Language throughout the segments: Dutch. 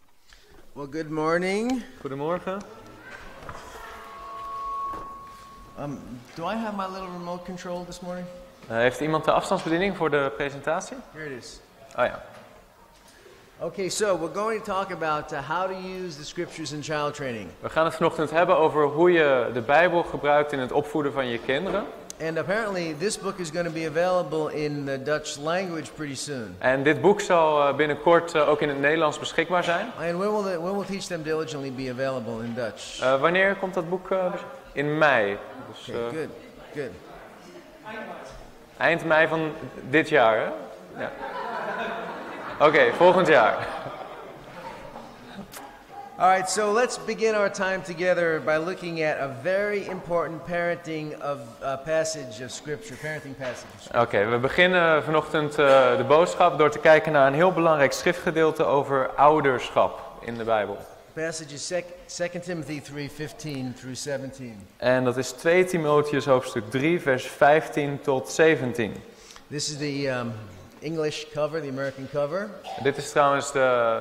Well, good morning. Goedemorgen. Do I have my little remote control this morning? Heeft iemand de afstandsbediening voor de presentatie? Here it is. Oh ja. Okay, so we're going to talk about how to use the scriptures in child training. We gaan het vanochtend hebben over hoe je de Bijbel gebruikt in het opvoeden van je kinderen. And apparently this book is going to be available in the Dutch language pretty soon. En dit boek zal binnenkort ook in het Nederlands beschikbaar zijn. And when will Teach Them Diligently be available in Dutch? Wanneer komt dat boek? In mei. Dus, Okay, good. Eind mei van dit jaar, hè? Ja. Oké, volgend jaar. All right, so let's begin our time together by looking at a very important parenting passage of Scripture. Oké, we beginnen vanochtend de boodschap door te kijken naar een heel belangrijk schriftgedeelte over ouderschap in de Bijbel. The passage is 2 Timothy 3:15 through 17. En dat is 2 Timotheüs hoofdstuk 3, vers 15 tot 17. This is the English cover, the American cover. Dit is trouwens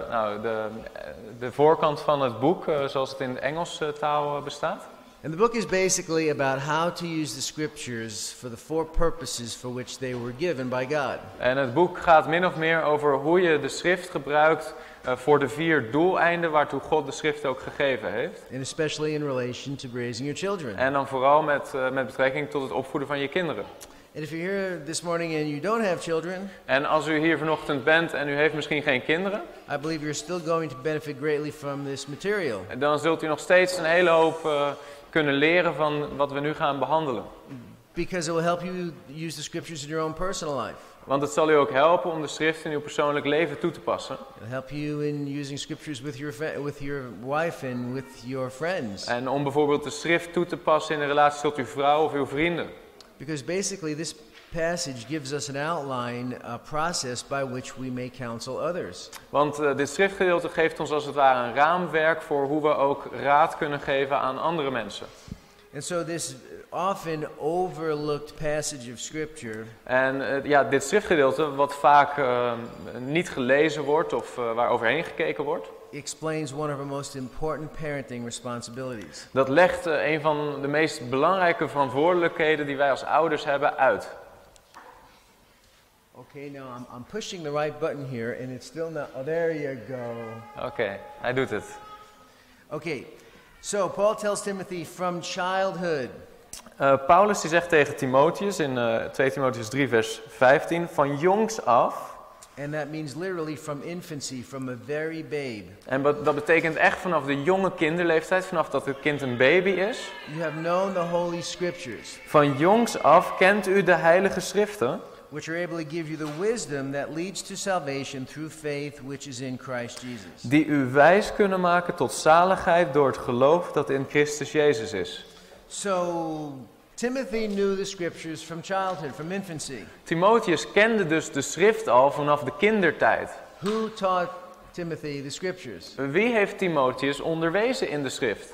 de voorkant van het boek, zoals het in de Engelse taal bestaat. And the book is basically about how to use the scriptures for the four purposes for which they were given by God. En het boek gaat min of meer over hoe je de schrift gebruikt voor de 4 doeleinden waartoe God de schrift ook gegeven heeft. And especially in relation to raising your children. En dan vooral met betrekking tot het opvoeden van je kinderen. And if you're here this morning and you don't have children, En als u hier vanochtend bent en u heeft misschien geen kinderen, I believe you're still going to benefit greatly from this material. dan zult u nog steeds een hele hoop kunnen leren van wat we nu gaan behandelen. Because it will help you use the scriptures in your own personal life. Want het zal u ook helpen om de schrift in uw persoonlijk leven toe te passen. It'll help you in using scriptures with your wife and with your friends. En om bijvoorbeeld de schrift toe te passen in de relatie tot uw vrouw of uw vrienden. Because basically this passage gives us an outline, a process by which we may counsel others. Want dit schriftgedeelte geeft ons als het ware een raamwerk voor hoe we ook raad kunnen geven aan andere mensen. And so this often overlooked passage of scripture En dit schriftgedeelte wat vaak niet gelezen wordt of waar overheen gekeken wordt. explains one of our most important parenting responsibilities. Dat legt een van de meest belangrijke verantwoordelijkheden die wij als ouders hebben uit. Okay, now I'm pushing the right button here and it's still not. Oh, there you go. Oké, hij doet het. Okay, so Paul tells Timothy from childhood. Paulus die zegt tegen Timotheus in 2 Timotheüs 3 vers 15, van jongs af. And that means literally from infancy, from a very babe. En dat betekent echt vanaf de jonge kinderleeftijd, vanaf dat het kind een baby is. You have known the Holy Scriptures, Van jongs af kent u de heilige schriften, which are able to give you the wisdom that leads to salvation through faith which is in Christ Jesus. die u wijs kunnen maken tot zaligheid door het geloof dat in Christus Jezus is. So Timothy knew the Scriptures from childhood, from infancy. Timotheus kende dus de schrift al vanaf de kindertijd. Who taught Timothy the Scriptures? Wie heeft Timotheus onderwezen in de schrift?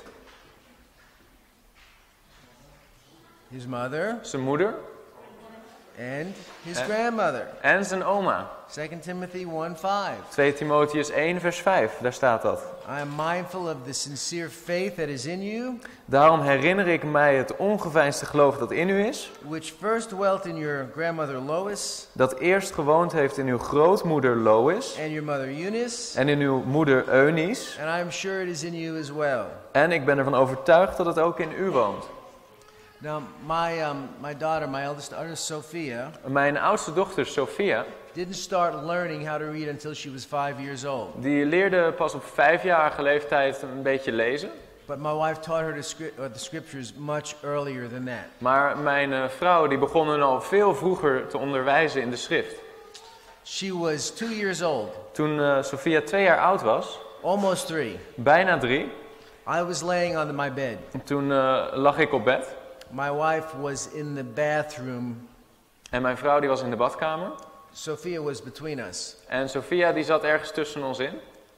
His mother Zijn moeder and his grandmother. en zijn oma. 2 Timothy 1:5. 2 Timotheus 1 vers 5, daar staat dat. I am mindful of the sincere faith that is in you, Daarom herinner ik mij het ongeveinsde geloof dat in u is, which first dwelt in your grandmother Lois dat eerst gewoond heeft in uw grootmoeder Lois and your mother Eunice, en in uw moeder Eunice. and I am sure it is in you as well. En ik ben ervan overtuigd dat het ook in u woont. Now, my daughter, my eldest daughter, Sophia, Mijn oudste dochter Sophia, didn't start learning how to read until she was 5 years old. die leerde pas op 5-jarige leeftijd een beetje lezen. But my wife taught her the scriptures much earlier than that. Maar mijn vrouw die begon hen al veel vroeger te onderwijzen in de schrift. She was 2 years old, Toen Sophia 2 jaar oud was, almost 3. bijna 3, I was laying on my bed. toen lag ik op bed. My wife was in the bathroom. En mijn vrouw die was in de badkamer. Sophia was between us. En Sophia die zat ergens tussen ons in.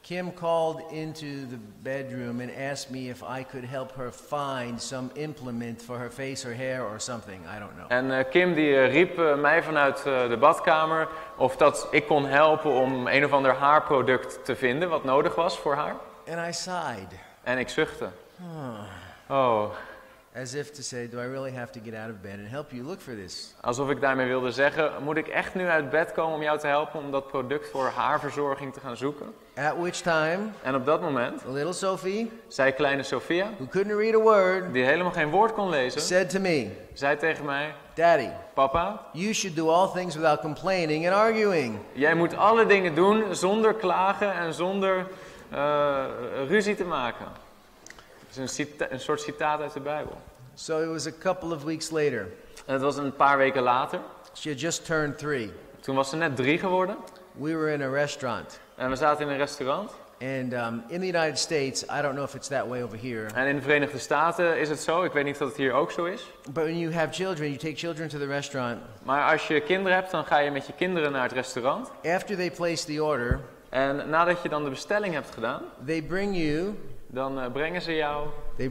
Kim called into the bedroom and asked me if I could help her find some implement for her face or hair or something. I don't know. En Kim die riep mij vanuit de badkamer of dat ik kon helpen om een of ander haarproduct te vinden wat nodig was voor haar. And I sighed. En ik zuchtte. Oh. As if to say, do I really have to get out of bed and help you look for this? Alsof ik daarmee wilde zeggen, moet ik echt nu uit bed komen om jou te helpen om dat product voor haarverzorging te gaan zoeken? At which time, En op dat moment little Sophie, zei kleine Sophia, who couldn't read a word, die helemaal geen woord kon lezen, said to me, zei tegen mij, Daddy, papa, you should do all things without complaining and arguing. jij moet alle dingen doen zonder klagen en zonder ruzie te maken. Het is een soort citaat uit de Bijbel. So it was a couple of weeks later. En het was een paar weken later. She had just turned 3. Toen was ze net 3 geworden. We were in a restaurant. En we zaten in een restaurant. And in the United States, I don't know if it's that way over here. En in de Verenigde Staten is het zo. Ik weet niet of het hier ook zo is. But when you have children, you take children to the restaurant. Maar als je kinderen hebt, dan ga je met je kinderen naar het restaurant. After they place the order, En nadat je dan de bestelling hebt gedaan, they bring you dan brengen ze jou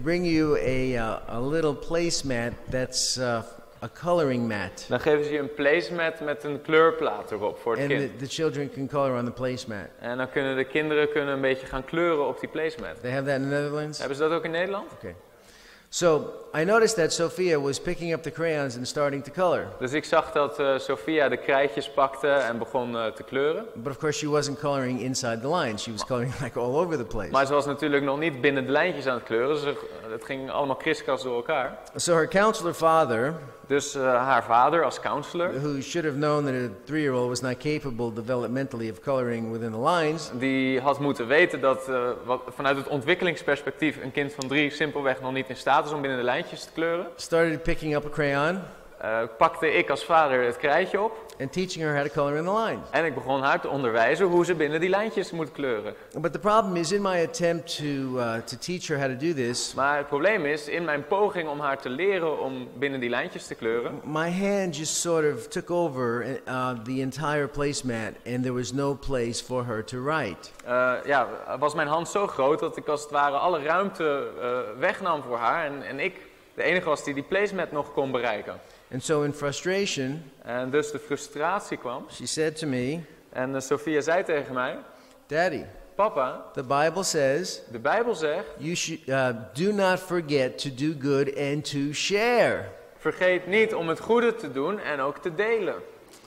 a little placemat that's a coloring mat. Dan geven ze je een placemat met een kleurplaat erop voor het And kind. the children can color on the placemat. En dan kunnen de kinderen een beetje gaan kleuren op die placemat. They have that in the Netherlands? Hebben ze dat ook in Nederland? Okay. So I noticed that Sophia was picking up the crayons and starting to color. Dus ik zag dat Sophia de krijtjes pakte en begon te kleuren. But of course she wasn't coloring inside the lines. She was coloring like all over the place. Maar ze was natuurlijk nog niet binnen de lijntjes aan het kleuren. Het ging allemaal kriskras door elkaar. So her counselor father, Dus haar vader als counselor, who should have known that a 3-year-old was not capable developmentally of coloring within the lines, die had moeten weten dat vanuit het ontwikkelingsperspectief een kind van 3 simpelweg nog niet in staat is om binnen de lijntjes te kleuren. started picking up a crayon Pakte ik als vader het krijtje op. and teaching her how to color in the lines. En ik begon haar te onderwijzen hoe ze binnen die lijntjes moet kleuren. But the problem is, in my attempt to teach her how to do this, Maar het probleem is, in mijn poging om haar te leren om binnen die lijntjes te kleuren, my hand just sort of took over the entire placemat, and there was no place for her to write. was mijn hand zo groot dat ik als het ware alle ruimte wegnam voor haar. En ik de enige was die placemat nog kon bereiken. And so in frustration, En dus de frustratie kwam. she said to me, En Sophia zei tegen mij, Daddy, papa, the Bible says, de Bijbel zegt, you should do not forget to do good and to share. vergeet niet om het goede te doen en ook te delen.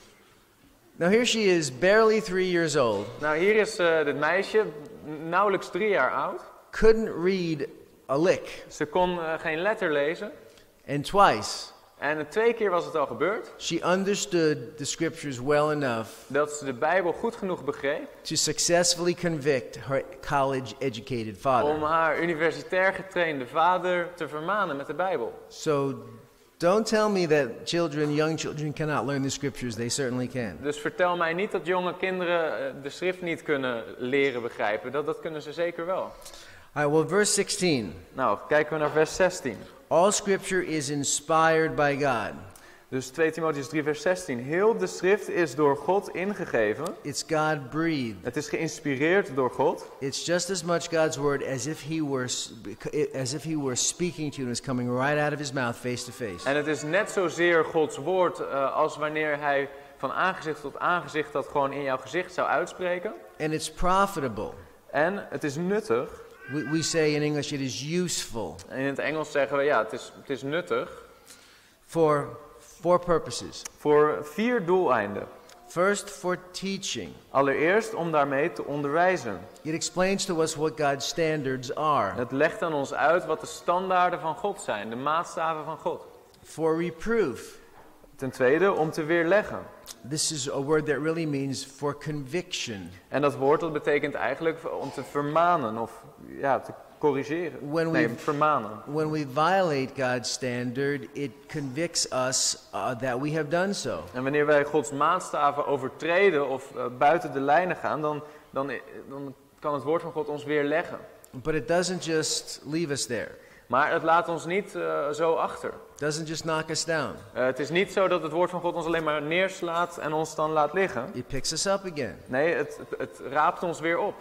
Now here she is, barely 3 years old, Nou, hier is dit meisje, nauwelijks 3 jaar oud. couldn't read a lick, Ze kon geen letter lezen. and twice En 2 keer was het al gebeurd she understood the scriptures well enough dat ze de Bijbel goed genoeg begreep to successfully convict her college-educated om father. haar universitair getrainde vader te vermanen met de Bijbel. So don't tell me that young children cannot learn the scriptures. They certainly can. Dus vertel mij niet dat jonge kinderen de schrift niet kunnen leren begrijpen. Dat kunnen ze zeker wel. All right, well, verse 16. Nou, kijken we naar vers 16. All scripture is inspired by God. Dus 2 Timotheüs 3 vers 16. Heel de schrift is door God ingegeven. It's God-breathed. Het is geïnspireerd door God. It's just as much God's word as if he were speaking to you and was coming right out of his mouth face to face. En het is net zozeer Gods woord als wanneer hij van aangezicht tot aangezicht dat gewoon in jouw gezicht zou uitspreken. And it's profitable. En het is nuttig. We say in English it is useful En in het Engels zeggen we ja, het is nuttig. for 4 purposes. Voor 4 doeleinden. First, for teaching. Allereerst om daarmee te onderwijzen. It explains to us what God's standards are. Het legt aan ons uit wat de standaarden van God zijn, de maatstaven van God. For reproof. Ten tweede om te weerleggen. This is a word that really means for conviction. En dat woord dat betekent eigenlijk om te vermanen of te corrigeren. Vermanen. When we violate God's standard, it convicts us that we have done so. En wanneer wij Gods maatstaven overtreden of buiten de lijnen gaan, dan kan het woord van God ons weerleggen. But it doesn't just leave us there. Maar het laat ons niet zo achter. It doesn't just knock us down. Het is niet zo dat het woord van God ons alleen maar neerslaat en ons dan laat liggen. It picks us up again. Nee, het raapt ons weer op.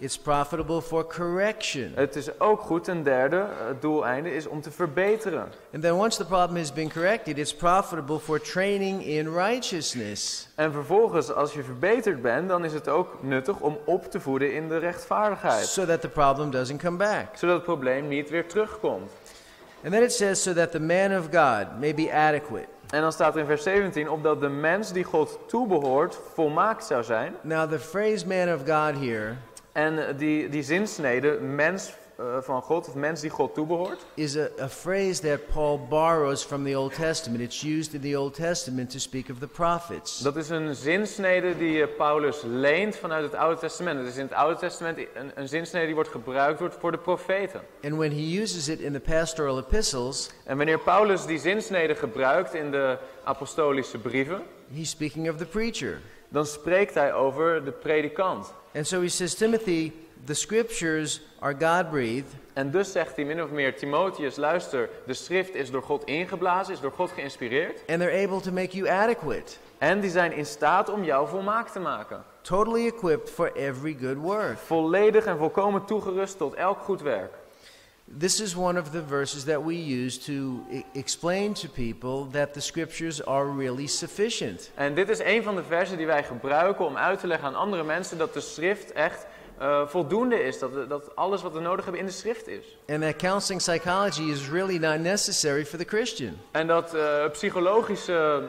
it's profitable for correction. Het is ook goed, ten derde, het doeleinde is om te verbeteren. And then once the problem has been corrected, it's profitable for training in righteousness. En vervolgens, als je verbeterd bent, dan is het ook nuttig om op te voeden in de rechtvaardigheid. So that the problem doesn't come back. Zodat het probleem niet weer terugkomt. And then it says, so that the man of God may be adequate. En dan staat er in vers 17, opdat de mens die God toebehoort volmaakt zou zijn. Now the phrase man of God here En die zinsnede, mens van God, of mens die God toebehoort, is a phrase that Paul borrows from the Old Testament. It's used in the Old Testament to speak of the prophets. dat is een zinsnede die Paulus leent vanuit het Oude Testament. Het is in het Oude Testament een zinsnede die wordt gebruikt voor de profeten. And when he uses it in the pastoral epistles, En wanneer Paulus die zinsnede gebruikt in de apostolische brieven, he's speaking of the preacher. dan spreekt hij over de predikant. And so he says, Timothy, the scriptures are God-breathed. En dus zegt hij min of meer, Timotheus, luister, de schrift is door God ingeblazen, is door God geïnspireerd. And they're able to make you adequate, En die zijn in staat om jou volmaakt te maken. totally equipped for every good work. Volledig en volkomen toegerust tot elk goed werk. This is one of the verses that we use to explain to people that the scriptures are really sufficient. En dit is een van de versen die wij gebruiken om uit te leggen aan andere mensen dat de schrift echt voldoende is. Dat alles wat we nodig hebben in de schrift is. And that counseling psychology is really not necessary for the Christian. En dat psychologische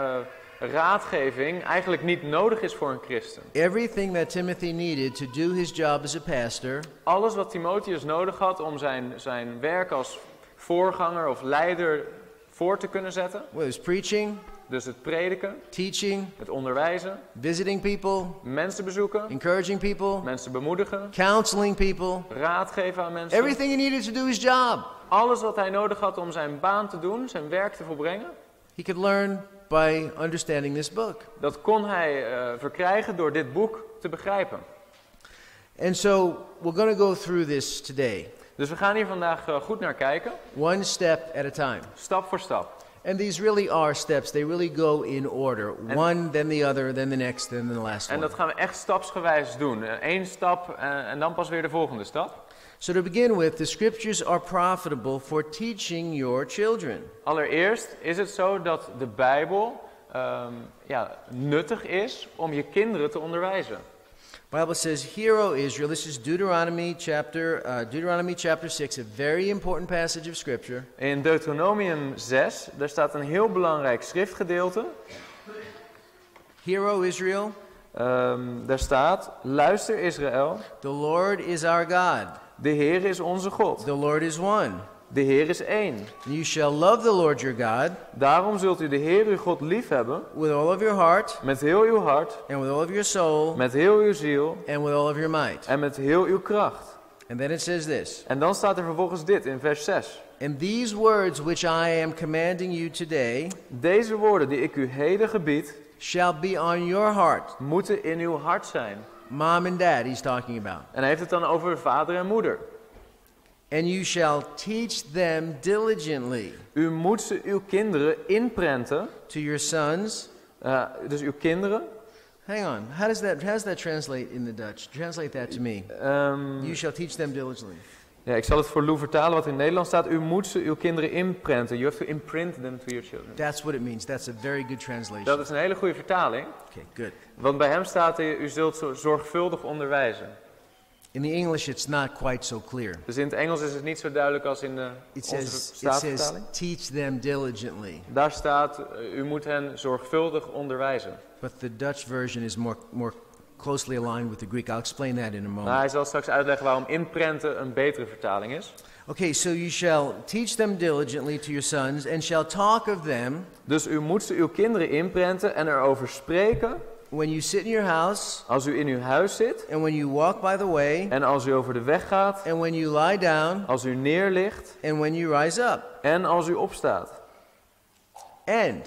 raadgeving eigenlijk niet nodig is voor een christen. Everything that Timothy needed to do his job as a pastor Alles wat Timotheus nodig had om zijn werk als voorganger of leider voor te kunnen zetten. was preaching, Dus het prediken, teaching, het onderwijzen, visiting people, mensen bezoeken, encouraging people, mensen bemoedigen, counseling people. raad geven aan mensen. Everything he needed to do his job, Alles wat hij nodig had om zijn baan te doen, zijn werk te volbrengen, he could learn by understanding this book. dat kon hij verkrijgen door dit boek te begrijpen. And so we're going to go through this today, Dus we gaan hier vandaag goed naar kijken, one step at a time. stap voor stap. And these really are steps. They really go in order. One, then the other, then the next, then the last En one. dat gaan we echt stapsgewijs doen. Eén stap en dan pas weer de volgende stap. So to begin with, the scriptures are profitable for teaching your children. Allereerst is het zo dat de Bijbel nuttig is om je kinderen te onderwijzen. The Bible says, "Hear, O Israel." This is Deuteronomy chapter 6, a very important passage of Scripture. In Deuteronomium 6, daar staat een heel belangrijk schriftgedeelte. Hear, O Israel. Daar staat, luister Israël, The Lord is our God. de Heer is onze God. The Lord is one. De Heer is één. You shall love the Lord your God Daarom zult u de Heer uw God liefhebben, with all of your heart, met heel uw hart, and with all of your soul, met heel uw ziel and with all of your might. en met heel uw kracht. And then it says this. En dan staat er vervolgens dit in vers 6. And these words which I am commanding you today Deze woorden die ik u heden gebied, shall be on your heart. moeten in uw hart zijn. Mom and dad, he's talking about. En hij heeft het dan over vader en moeder. And you shall teach them diligently U moet ze uw kinderen inprenten, to your sons. dus uw kinderen. Hang on. How does that translate in the Dutch? Translate that to me. You shall teach them diligently. Ja, ik zal het voor Lou vertalen wat in het Nederlands staat. U moet ze uw kinderen inprenten. You have to imprint them to your children. That's what it means. That's a very good translation. Dat is een hele goede vertaling. Okay, good. Want bij hem staat er, u zult ze zorgvuldig onderwijzen. In the English, it's not quite so clear. Dus in het Engels is het niet zo duidelijk als in It onze says Statenvertaling. teach them diligently. Daar staat, u moet hen zorgvuldig onderwijzen. But the Dutch version is more closely aligned with the Greek. I'll explain that in a moment. Maar hij zal straks uitleggen waarom inprenten een betere vertaling is. Okay, so you shall teach them diligently to your sons and shall talk of them Dus u moet ze uw kinderen inprenten en erover spreken when you sit in your house als u in uw huis zit and when you walk by the way en als u over de weg gaat, and when you lie down als u neerligt and when you rise up. en als u opstaat. And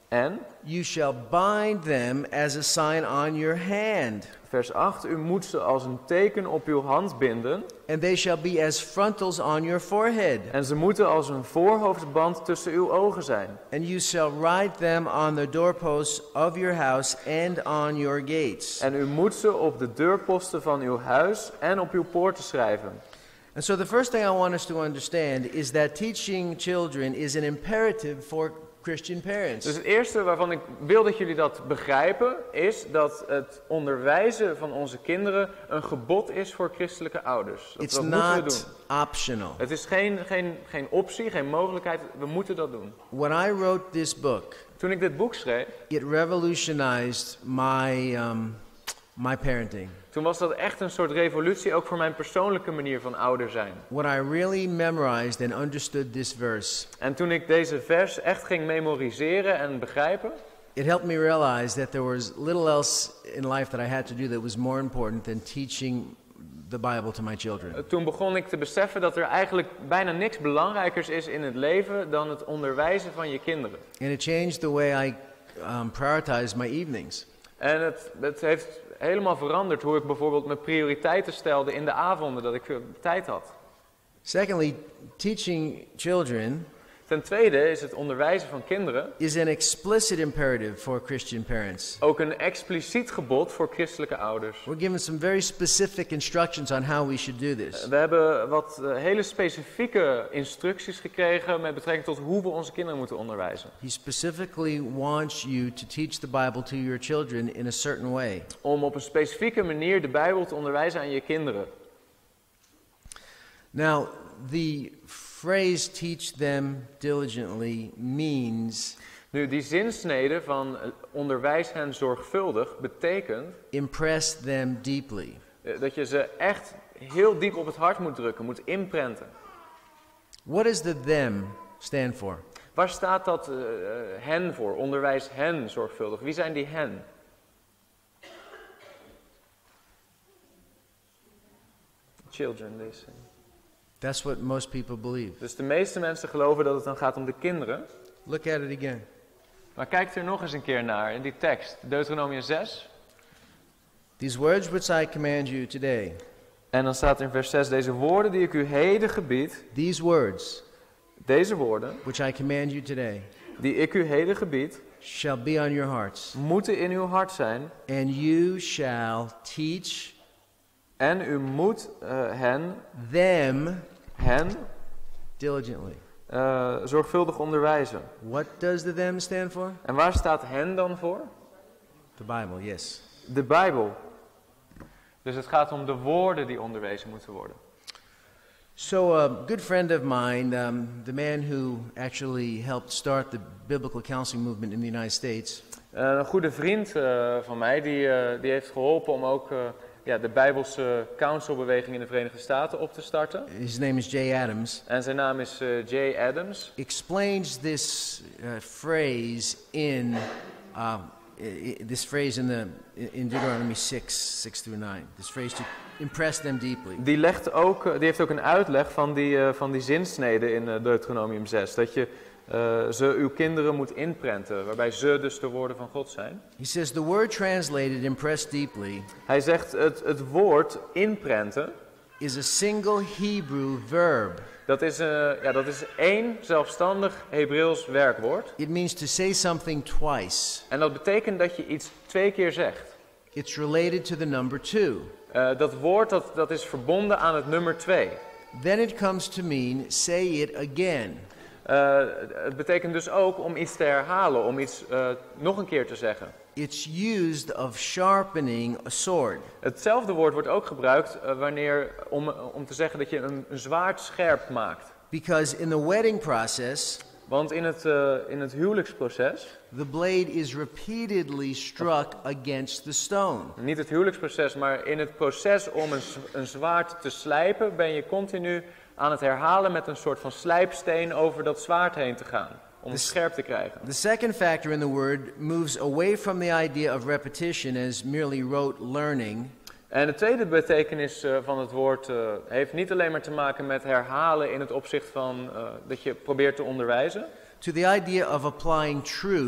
En, you shall bind them as a sign on your hand. vers 8, u moet ze als een teken op uw hand binden. And they shall be as frontals on your forehead. En ze moeten als een voorhoofdband tussen uw ogen zijn. And you shall write them on the doorposts of your house and on your gates. En u moet ze op de deurposten van uw huis en op uw poorten schrijven. And so the first thing I want us to understand is that teaching children is an imperative for Christian parents. Dus het eerste waarvan ik wil dat jullie dat begrijpen, is dat het onderwijzen van onze kinderen een gebod is voor christelijke ouders. Dat It's moeten we not doen. optional. Het is geen optie, geen mogelijkheid, we moeten dat doen. When I wrote this book, Toen ik dit boek schreef, it revolutionized my parenting. toen was dat echt een soort revolutie, ook voor mijn persoonlijke manier van ouder zijn. When I really memorized and understood this verse, En toen ik deze vers echt ging memoriseren en begrijpen, it helped me realize that there was little else in life that I had to do that was more important than teaching the Bible to my children. toen begon ik te beseffen dat er eigenlijk bijna niks belangrijkers is in het leven dan het onderwijzen van je kinderen. And it changed the way I prioritize my evenings. En het heeft helemaal veranderd hoe ik bijvoorbeeld mijn prioriteiten stelde in de avonden, dat ik veel tijd had. Secondly, teaching children Ten tweede is het onderwijzen van kinderen is an explicit imperative for Christian parents. ook een expliciet gebod voor christelijke ouders. We're given some very specific instructions on how we should do this. We hebben wat hele specifieke instructies gekregen met betrekking tot hoe we onze kinderen moeten onderwijzen. He specifically wants you to teach the Bible to your children in a certain way. Om op een specifieke manier de Bijbel te onderwijzen aan je kinderen. Now, the phrase teach them diligently means Nu, die zinsnede van onderwijs hen zorgvuldig betekent impress them deeply. dat je ze echt heel diep op het hart moet drukken, moet inprenten. What does the them stand for? Waar staat dat hen voor? Onderwijs hen zorgvuldig. Wie zijn die hen? Children, they say. That's what most people believe. Dus de meeste mensen geloven dat het dan gaat om de kinderen. Look at it again. Maar kijk er nog eens een keer naar in die tekst. Deuteronomium 6. These words which I command you today. En dan staat er in vers 6, deze woorden die ik u heden gebied. These words Deze woorden which I command you today die ik u heden gebied, shall be on your hearts. moeten in uw hart zijn. And you shall teach En u moet them hen diligently. zorgvuldig onderwijzen. What does the them stand for? En waar staat hen dan voor? The Bible, yes. De Bijbel. Dus het gaat om de woorden die onderwezen moeten worden. So a good friend of mine, the man who actually helped start the biblical counseling movement in the United States, Een goede vriend van mij, die heeft geholpen om ook de Bijbelse counselbeweging in de Verenigde Staten op te starten. his name is Jay Adams, En zijn naam is Jay Adams. explains this phrase in in Deuteronomy 6 through 9. This phrase to impress them deeply. Die heeft ook een uitleg van die zinsnede in Deuteronomium 6. Dat je ze uw kinderen moet inprenten, waarbij ze dus de woorden van God zijn. He says the word translated impress deeply Hij zegt het woord inprenten, is a single Hebrew verb. dat is één zelfstandig Hebreeuws werkwoord. It means to say something twice. En dat betekent dat je iets 2 keer zegt. It's related to the number 2. Dat woord dat is verbonden aan het nummer 2. Then it comes to mean say it again. Het betekent dus ook om iets te herhalen, om iets nog een keer te zeggen. It's used of sharpening a sword. Hetzelfde woord wordt ook gebruikt om te zeggen dat je een zwaard scherp maakt. Because in the wedding process, Want in het huwelijksproces, the blade is repeatedly struck against the stone. niet het huwelijksproces, maar in het proces om een zwaard te slijpen, ben je continu aan het herhalen met een soort van slijpsteen over dat zwaard heen te gaan. Om het scherp te krijgen. The second factor in the word moves away from the idea of repetition as merely rote learning. En de tweede betekenis van het woord heeft niet alleen maar te maken met herhalen in het opzicht van dat je probeert te onderwijzen. To the idea of applying truth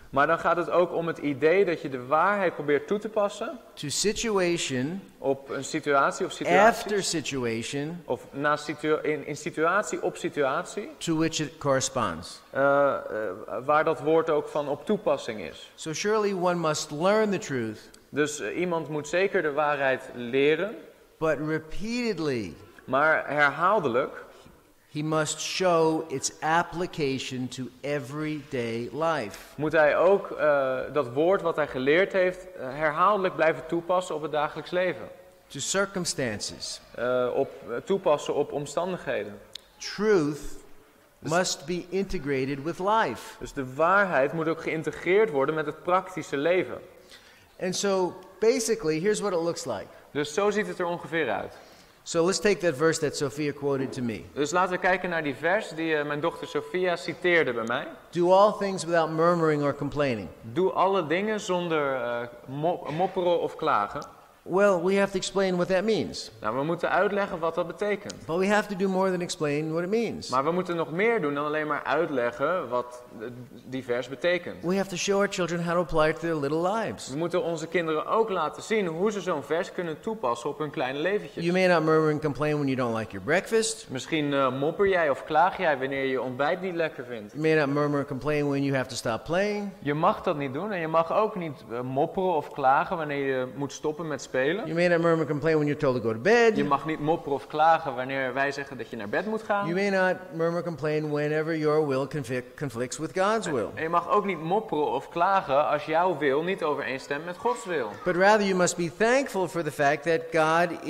Maar dan gaat het ook om het idee dat je de waarheid probeert toe te passen to situation, op een situatie of situaties, after situation, of in situatie op situatie, to which it corresponds. waar dat woord ook van op toepassing is. So surely one must learn the truth, Dus iemand moet zeker de waarheid leren, but repeatedly maar herhaaldelijk he must show its application to everyday life. moet hij ook dat woord wat hij geleerd heeft herhaaldelijk blijven toepassen op het dagelijks leven. To circumstances. Toepassen op omstandigheden. Truth must be integrated with life. Dus de waarheid moet ook geïntegreerd worden met het praktische leven. And so basically, here's what it looks like. Dus zo ziet het er ongeveer uit. So let's take that verse that Sophia quoted to me. Dus laten we kijken naar die vers die mijn dochter Sophia citeerde bij mij. Do all things without murmuring or complaining. Doe alle dingen zonder mopperen of klagen. Well, we have to explain what that means. Nou, we moeten uitleggen wat dat betekent. But we have to do more than explain what it means. Maar we moeten nog meer doen dan alleen maar uitleggen wat die vers betekent. We have to show our children how to apply it to their little lives. We moeten onze kinderen ook laten zien hoe ze zo'n vers kunnen toepassen op hun kleine leventjes. You may not murmur and complain when you don't like your breakfast. Misschien mopper jij of klaag jij wanneer je ontbijt niet lekker vindt. You may not murmur and complain when you have to stop playing. Je mag dat niet doen en je mag ook niet mopperen of klagen wanneer je moet stoppen met spelen. You may not murmur and complain when you're told to go to bed. Je mag niet mopperen of klagen wanneer wij zeggen dat je naar bed moet gaan. You may not murmur and complain whenever your will conflicts with God's will. En je mag ook niet mopperen of klagen als jouw wil niet overeenstemt met Gods wil. But rather you must be thankful for the fact that God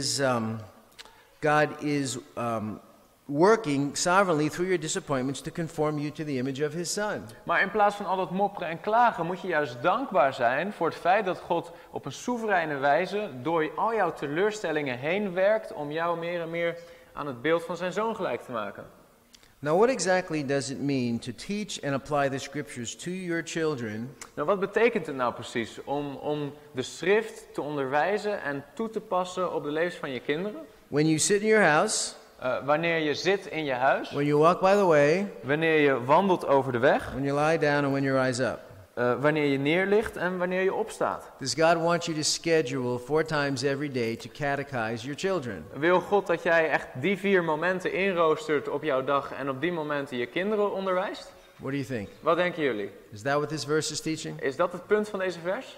is working sovereignly through your disappointments to conform you to the image of His Son. Maar in plaats van al dat mopperen en klagen moet je juist dankbaar zijn voor het feit dat God op een soevereine wijze door al jouw teleurstellingen heen werkt om jou meer en meer aan het beeld van zijn Zoon gelijk te maken. Now what exactly does it mean to teach and apply the scriptures to your children? Nou, wat betekent het nou precies om de schrift te onderwijzen en toe te passen op de levens van je kinderen? When you sit in your house, wanneer je zit in je huis, when you walk by the way, wanneer je wandelt over de weg, when you lie down and when you rise up. Wanneer je neerligt en wanneer je opstaat. Does God want you to schedule 4 times every day to catechize your children? Wil God dat jij echt die 4 momenten inroostert op jouw dag en op die momenten je kinderen onderwijst? What do you think? Wat denken jullie? Is that what this verse is teaching? Is dat het punt van deze vers?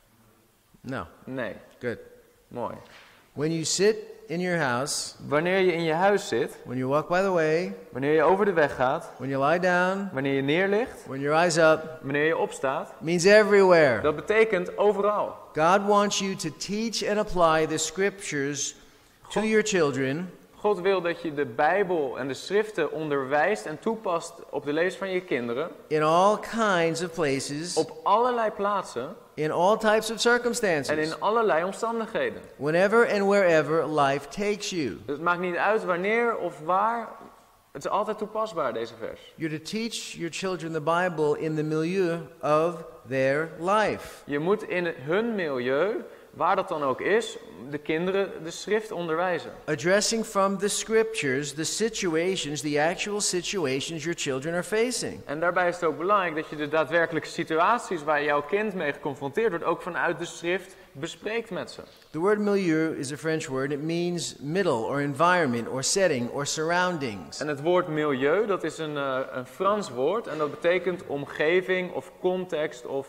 No. Nee. Good. Mooi. When you sit in your house, wanneer je in je huis zit, when you walk by the way, wanneer je over de weg gaat, when you lie down, wanneer je neerligt, when you rise up, wanneer je opstaat, means everywhere. Dat betekent overal. God wants you to teach and apply the scriptures to your children. God wil dat je de Bijbel en de schriften onderwijst en toepast op de levens van je kinderen. In all kinds of places. Op allerlei plaatsen. In all types of circumstances. En in allerlei omstandigheden. Whenever and wherever life takes you. Dus het maakt niet uit wanneer of waar. Het is altijd toepasbaar, deze vers. You're to teach your children the Bible in the milieu of their life. Je moet in hun milieu, waar dat dan ook is, de kinderen de schrift onderwijzen. Addressing from the scriptures the situations, the actual situations your children are facing. En daarbij is het ook belangrijk dat je de daadwerkelijke situaties waar jouw kind mee geconfronteerd wordt, ook vanuit de schrift bespreekt met ze. The word milieu is a French word. It means middle or environment or setting or surroundings. En het woord milieu, dat is een Frans woord en dat betekent omgeving of context of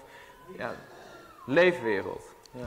leefwereld. Ja.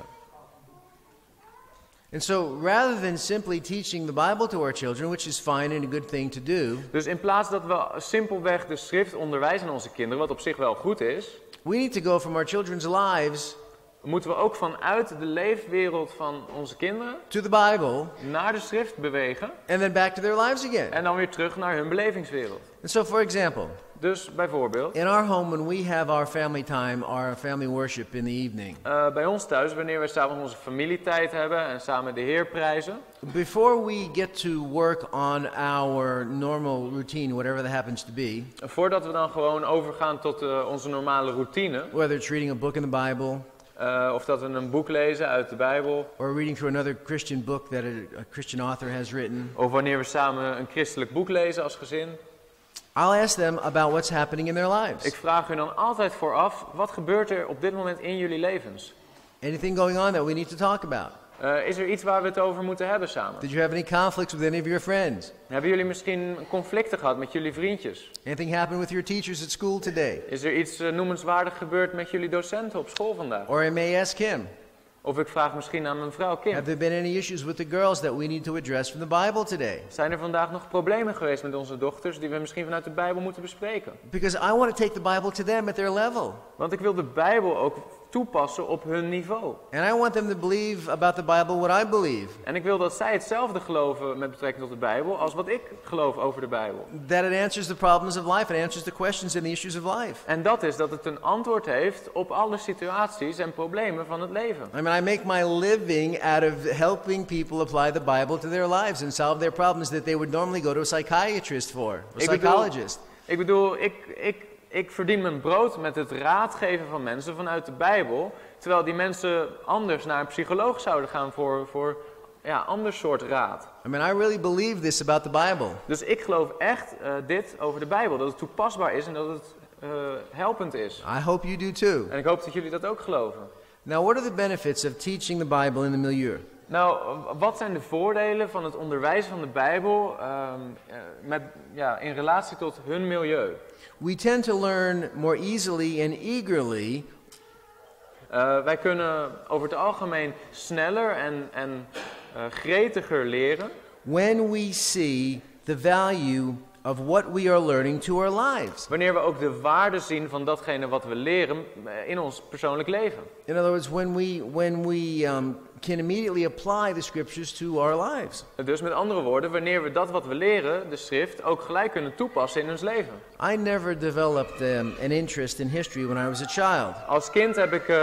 And so, rather than simply teaching the Bible to our children, which is fine and a good thing to do, dus in plaats dat we simpelweg de schrift onderwijzen aan onze kinderen, wat op zich wel goed is, we need to go from our children's lives moeten we ook vanuit de leefwereld van onze kinderen to the Bible naar de schrift bewegen and then back to their lives again. En dan weer terug naar hun belevingswereld. And so, for example, dus bijvoorbeeld, in our home when we have our family time, our family worship in the evening. Bij ons thuis, wanneer we samen onze familietijd hebben en samen de Heer prijzen. Before we get to work on our normal routine, whatever that happens to be. Voordat we dan gewoon overgaan tot onze normale routine. Whether it's reading a book in the Bible. Of dat we een boek lezen uit de Bijbel. Or reading through another Christian book that a Christian author has written. Of wanneer we samen een christelijk boek lezen als gezin. I'll ask them about what's happening in their lives. Ik vraag hun dan altijd vooraf, wat gebeurt er op dit moment in jullie levens? Anything going on that we need to talk about? Is er iets waar we het over moeten hebben samen? Did you have any conflicts with any of your friends? Hebben jullie misschien conflicten gehad met jullie vriendjes? Anything happened with your teachers at school today? Is er iets noemenswaardig gebeurd met jullie docenten op school vandaag? Or I may ask him, Of ik vraag misschien aan mijn vrouw Kim. have there been any issues with the girls that we need to address from the Bible today? Zijn er vandaag nog problemen geweest met onze dochters die we misschien vanuit de Bijbel moeten bespreken? Because I want to take the Bible to them at their level. Want ik wil de Bijbel ook toepassen op hun niveau. And I want them to believe about the Bible what I believe. En ik wil dat zij hetzelfde geloven met betrekking tot de Bijbel als wat ik geloof over de Bijbel. That it answers the problems of life, it answers the questions and the issues of life. En dat is dat het een antwoord heeft op alle situaties en problemen van het leven. I mean, I make my living out of helping people apply the Bible to their lives and solve their problems that they would normally go to a psychiatrist for, or psychologist. Ik verdien mijn brood met het raad geven van mensen vanuit de Bijbel, terwijl die mensen anders naar een psycholoog zouden gaan voor ander soort raad. I mean, I really believe this about the Bible. Dus ik geloof echt dit over de Bijbel, dat het toepasbaar is en dat het helpend is. I hope you do too. En ik hoop dat jullie dat ook geloven. Now, what are the benefits of teaching the Bible in the milieu? Nou, wat zijn de voordelen van het onderwijzen van de Bijbel in relatie tot hun milieu? We tend to learn more easily and eagerly wij kunnen over het algemeen sneller en gretiger leren when we see the value of what we are learning to our lives. wanneer we ook de waarde zien van datgene wat we leren in ons persoonlijk leven. In other words, when we can immediately apply the scriptures to our lives. Dus met andere woorden, wanneer we dat wat we leren, de schrift, ook gelijk kunnen toepassen in ons leven. I never developed an interest in history when I was a child. Als kind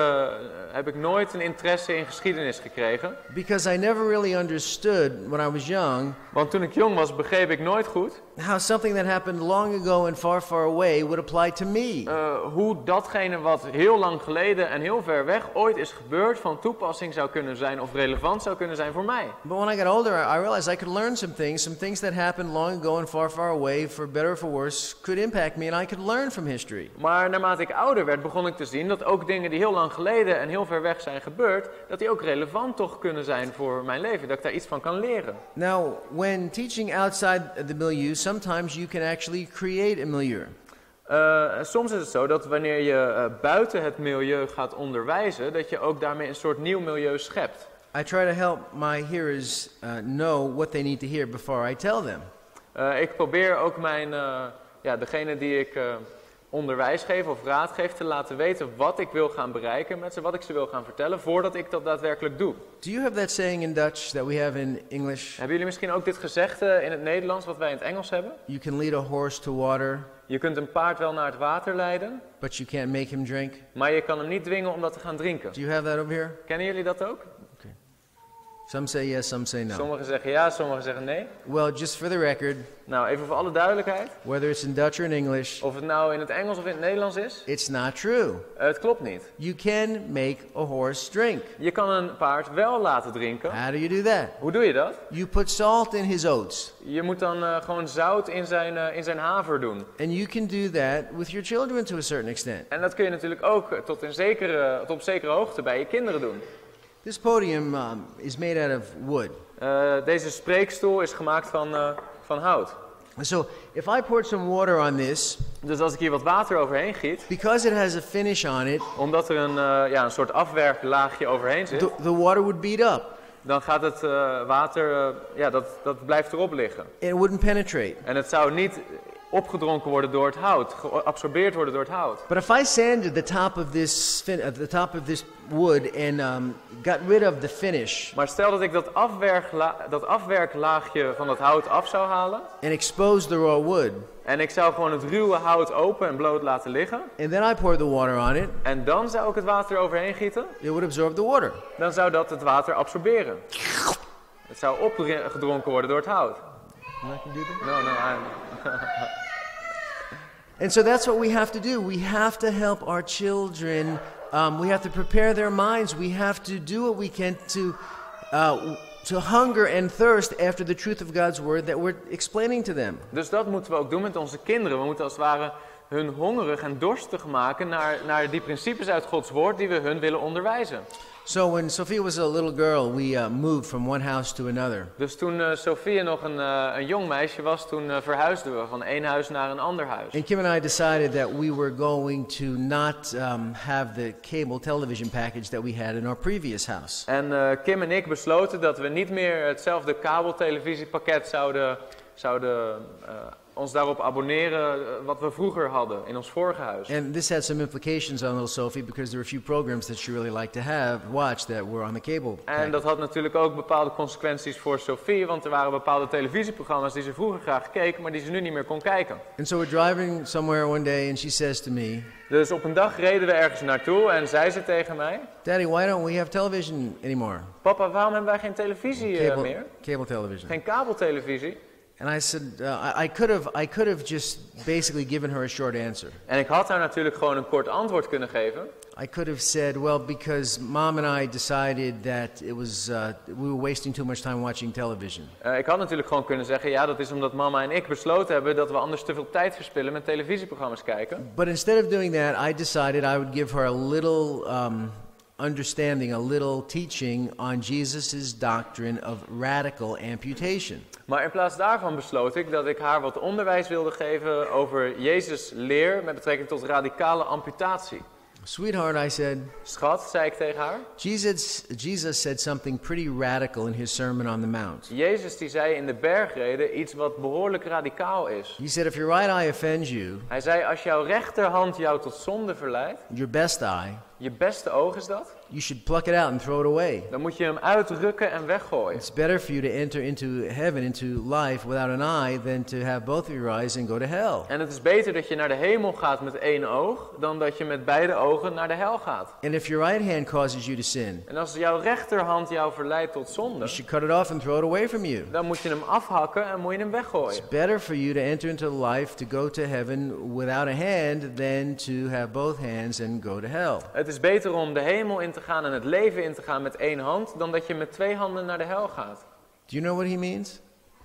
heb ik nooit een interesse in geschiedenis gekregen. Because I never really understood when I was young. Want toen ik jong was, begreep ik nooit goed How something that happened long ago and far, far away would apply to me. Hoe datgene wat heel lang geleden en heel ver weg ooit is gebeurd van toepassing zou kunnen zijn of relevant zou kunnen zijn voor mij. But when I got older, I realized I could learn some things that happened long ago and far, far away, for better or for worse, could impact me and I could learn from history. Maar naarmate ik ouder werd, begon ik te zien dat ook dingen die heel lang geleden en heel ver weg zijn gebeurd, dat die ook relevant toch kunnen zijn voor mijn leven, dat ik daar iets van kan leren. Now, when teaching outside the milieu, sometimes you can actually create a milieu. Soms is het zo dat wanneer je buiten het milieu gaat onderwijzen, dat je ook daarmee een soort nieuw milieu schept. I try to help my hearers know what they need to hear before I tell them. Ik probeer ook degene die ik onderwijs geef of raad geef te laten weten wat ik wil gaan bereiken met ze, wat ik ze wil gaan vertellen, voordat ik dat daadwerkelijk doe. Do you have that saying in Dutch that we have in English? Hebben jullie misschien ook dit gezegde in het Nederlands wat wij in het Engels hebben? You can lead a horse to water, Je kunt een paard wel naar het water leiden, but you can't make him drink. maar je kan hem niet dwingen om dat te gaan drinken. Do you have that over here? Kennen jullie dat ook? Some say yes, some say no. Sommigen zeggen ja, sommigen zeggen nee. Well, just for the record, Nou, even voor alle duidelijkheid, whether it's in Dutch or in English, of het nou in het Engels of in het Nederlands is, it's not true. het klopt niet. You can make a horse drink. Je kan een paard wel laten drinken. How do you do that? Hoe doe je dat? You put salt in his oats. Je moet dan gewoon zout in zijn haver doen. And you can do that with your children to a certain extent. En dat kun je natuurlijk ook tot op zekere hoogte bij je kinderen doen. This podium is made out of wood. Deze spreekstoel is gemaakt van hout. So if I poured some water on this, Dus als ik hier wat water overheen giet, because it has a finish on it, omdat er een soort afwerklaagje overheen zit, the water would beat up. dan gaat het water, dat blijft erop liggen. It wouldn't penetrate. En het zou niet opgedronken worden door het hout, geabsorbeerd worden door het hout. But if I sanded the top of this wood and got rid of the finish Maar stel dat ik dat afwerklaagje van dat hout af zou halen, and exposed the raw wood, en ik zou gewoon het ruwe hout open en bloot laten liggen, and then I poured the water on it, en dan zou ik het water overheen gieten, it would absorb the water. dan zou dat het water absorberen. Het zou opgedronken worden door het hout. No, And so that's what we have to do. We have to help our children. We have to prepare their minds. We have to do what we can to to hunger and thirst after the truth of God's word that we're explaining to them. Dus dat moeten we ook doen met onze kinderen. We moeten als het ware hun hongerig en dorstig maken naar die principes uit Gods woord die we hun willen onderwijzen. So when Sophia was a little girl, we moved from one house to another. Dus toen Sophia nog een jong meisje was, toen verhuisden we van één huis naar een ander huis. And Kim and I decided that we were going to not have the cable television package that we had in our previous house. En Kim en ik besloten dat we niet meer hetzelfde kabeltelevisiepakket zouden ons daarop abonneren wat we vroeger hadden in ons vorige huis. And this had some implications on little Sophie because there were a few programs that she really liked to watch that were on the cable. En dat had natuurlijk ook bepaalde consequenties voor Sophie, want er waren bepaalde televisieprogramma's die ze vroeger graag keek, maar die ze nu niet meer kon kijken. And so we're driving somewhere one day and she says to me, Dus op een dag reden we ergens naartoe en zei ze tegen mij: Daddy, why don't we have television anymore? Papa, waarom hebben wij geen televisie meer? Cable television. Geen kabeltelevisie? And I said, I could have just basically given her a short answer. En ik had haar natuurlijk gewoon een kort antwoord kunnen geven. I could have said, well, because Mom and I decided that it was we were wasting too much time watching television. Ik had natuurlijk gewoon kunnen zeggen, ja, dat is omdat mama en ik besloten hebben dat we anders te veel tijd verspillen met televisieprogramma's kijken. But instead of doing that, I decided I would give her a little understanding, a little teaching on Jesus' doctrine of radical amputation. Maar in plaats daarvan besloot ik dat ik haar wat onderwijs wilde geven over Jezus' leer met betrekking tot radicale amputatie. Sweetheart, I said, Schat, zei ik tegen haar, Jesus said something pretty radical in his Sermon on the Mount. Jezus die zei in de bergreden iets wat behoorlijk radicaal is. He said, if your right eye offends you, Hij zei, als jouw rechterhand jou tot zonde verleidt, your best eye, je beste oog is dat, you should pluck it out and throw it away. dan moet je hem uitrukken en weggooien. It's better for you to enter into heaven, into life without an eye, than to have both of your eyes and go to hell. En het is beter dat je naar de hemel gaat met één oog, dan dat je met beide ogen naar de hel gaat. And if your right hand causes you to sin, En als jouw rechterhand jou verleidt tot zonde, you should cut it off and throw it away from you. dan moet je hem afhakken en moet je hem weggooien. It's better for you to enter into life, to go to heaven without a hand, than to have both hands and go to hell. Het is beter om de hemel in te gaan en het leven in te gaan met één hand, dan dat je met twee handen naar de hel gaat. Do you know what he means?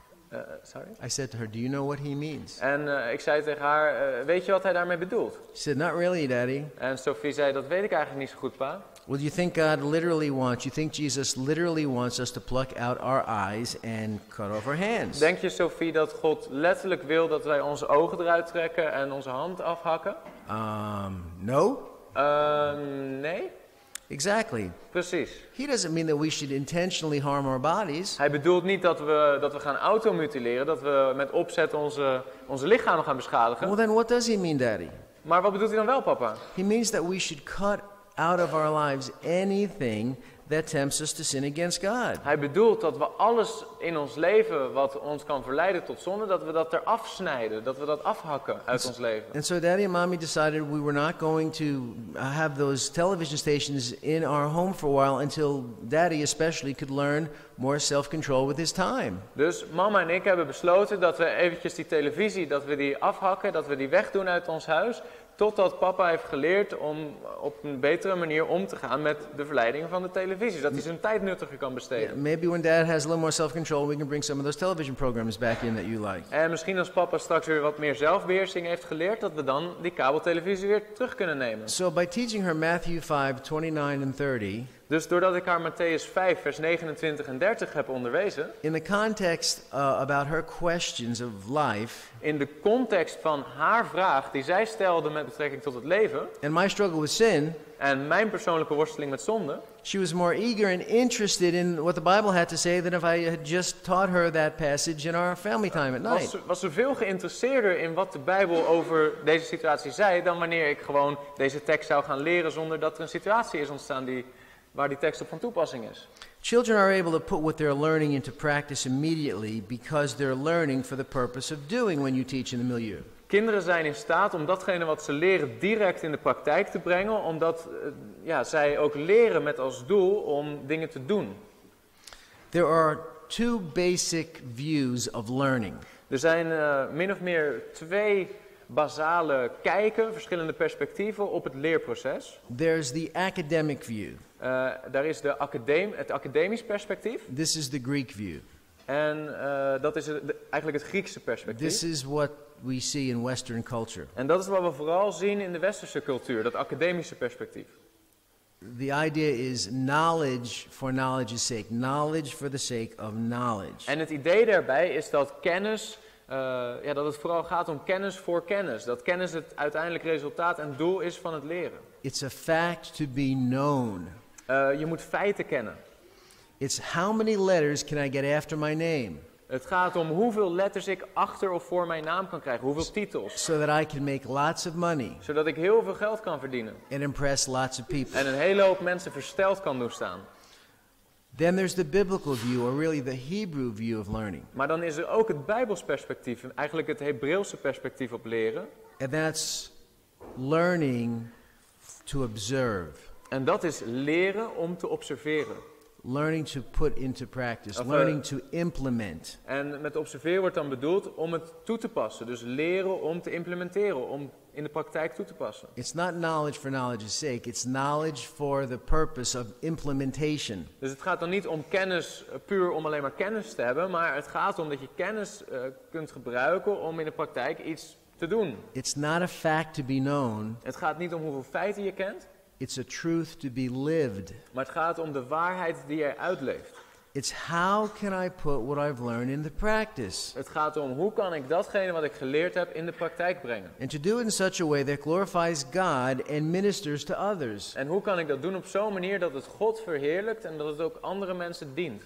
Sorry? I said to her, do you know what he means? En ik zei tegen haar, weet je wat hij daarmee bedoelt? She said, not really, Daddy. En Sophie zei, dat weet ik eigenlijk niet zo goed, pa. Well, you think God literally wants, you think Jesus literally wants us to pluck out our eyes and cut off our hands? Denk je, Sophie, dat God letterlijk wil dat wij onze ogen eruit trekken en onze hand afhakken? No. Nee. Exactly. Precies. He doesn't mean that we should intentionally harm our bodies. Hij bedoelt niet dat we gaan automutileren, dat we met opzet onze lichamen gaan beschadigen. Well, then what does he mean, Daddy? Maar wat bedoelt hij dan wel, papa? He means that we should cut out of our lives anything that tempts us to sin against God. Hij bedoelt dat we alles in ons leven wat ons kan verleiden tot zonde, dat we dat eraf snijden, dat we dat afhakken uit ons leven. And so Daddy and Mommy decided we were not going to have those television stations in our home for a while until Daddy especially could learn more self-control with his time. Dus mama en ik hebben besloten dat we eventjes die televisie, dat we die afhakken, dat we die wegdoen uit ons huis, totdat papa heeft geleerd om op een betere manier om te gaan met de verleidingen van de televisie. Dat hij zijn tijd nuttiger kan besteden. Yeah, maybe when Dad has a little more self-control, we can bring some of those television programs back in that you like. En misschien als papa straks weer wat meer zelfbeheersing heeft geleerd, dat we dan die kabeltelevisie weer terug kunnen nemen. So by teaching her Matthew 5:29 and 30, Dus doordat ik haar Mattheüs 5 vers 29 en 30 heb onderwezen, in the context about her questions of life, in de context van haar vraag die zij stelde met betrekking tot het leven, and my struggle with sin, en mijn persoonlijke worsteling met zonde, she was more eager and interested in what the Bible had to say than if I had just taught her that passage in our family time at night. was ze veel geïnteresseerder in wat de Bijbel over deze situatie zei, dan wanneer ik gewoon deze tekst zou gaan leren zonder dat er een situatie is ontstaan waar die tekst op van toepassing is. Children are able to put what they're learning into practice immediately because they're learning for the purpose of doing when you teach in the milieu. Kinderen zijn in staat om datgene wat ze leren direct in de praktijk te brengen, omdat zij ook leren met als doel om dingen te doen. There are two basic views of learning. Er zijn min of meer twee basale kijken, verschillende perspectieven op het leerproces. There's the academic view. Daar is het academisch perspectief. This is the Greek view. En dat is eigenlijk het Griekse perspectief. This is what we see in Western culture. En dat is wat we vooral zien in de westerse cultuur, dat academische perspectief. The idea is knowledge for knowledge's sake. Knowledge for the sake of knowledge. En het idee daarbij is dat kennis, dat het vooral gaat om kennis voor kennis. Dat kennis het uiteindelijk resultaat en doel is van het leren. It's a fact to be known. Je moet feiten kennen. It's how many letters can I get after my name? Het gaat om hoeveel letters ik achter of voor mijn naam kan krijgen, hoeveel titels. So that I can make lots of money Zodat ik heel veel geld kan verdienen. and impress lots of people. En een hele hoop mensen versteld kan doen staan. Then there's the biblical view, or really the Hebrew view of learning. Maar dan is er ook het Bijbels perspectief, eigenlijk het Hebreeuwse perspectief op leren. And that's learning to observe. En dat is leren om te observeren. Learning to put into practice. Learning to implement. En met observeren wordt dan bedoeld om het toe te passen. Dus leren om te implementeren, om in de praktijk toe te passen. It's not knowledge for knowledge's sake. It's knowledge for the purpose of implementation. Dus het gaat dan niet om kennis puur om alleen maar kennis te hebben, maar het gaat om dat je kennis kunt gebruiken om in de praktijk iets te doen. It's not a fact to be known. Het gaat niet om hoeveel feiten je kent, It's a truth to be lived. maar het gaat om de waarheid die je uitleeft. It's how can I put what I've learned into practice. Het gaat om hoe kan ik datgene wat ik geleerd heb in de praktijk brengen. And to do it in such a way that glorifies God and ministers to others. En hoe kan ik dat doen op zo'n manier dat het God verheerlijkt en dat het ook andere mensen dient.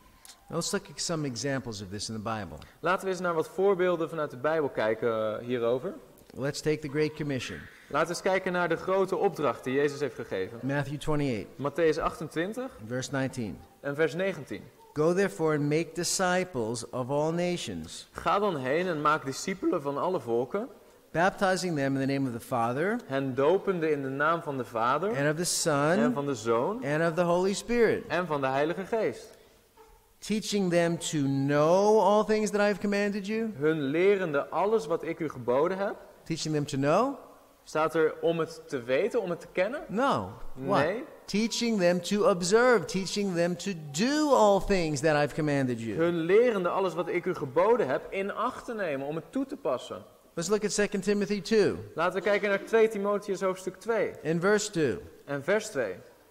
Now let's look at some examples of this in the Bible. Laten we eens naar wat voorbeelden vanuit de Bijbel kijken hierover. Let's take the Great Commission. Laten we eens kijken naar de grote opdracht die Jezus heeft gegeven. Matthew 28, Matthäus 28 verse 19. en vers 19. Go therefore and make disciples of all nations, Ga dan heen en maak discipelen van alle volken, baptizing them in the name of the Father, hen dopende in de naam van de Vader and of the en Son, van de Zoon and of the Holy Spirit, en van de Heilige Geest. teaching them to know all things that I have commanded you. Hun lerende alles wat ik u geboden heb. Teaching them to know? Staat er om het te weten, om het te kennen? No. What? Nee. Teaching them to observe, teaching them to do all things that I've commanded you. Hun lerende alles wat ik u geboden heb in acht te nemen, om het toe te passen. Let's look at 2 Timothy 2 Laten we kijken naar 2 Timotheüs hoofdstuk 2 in verse 2. en vers 2.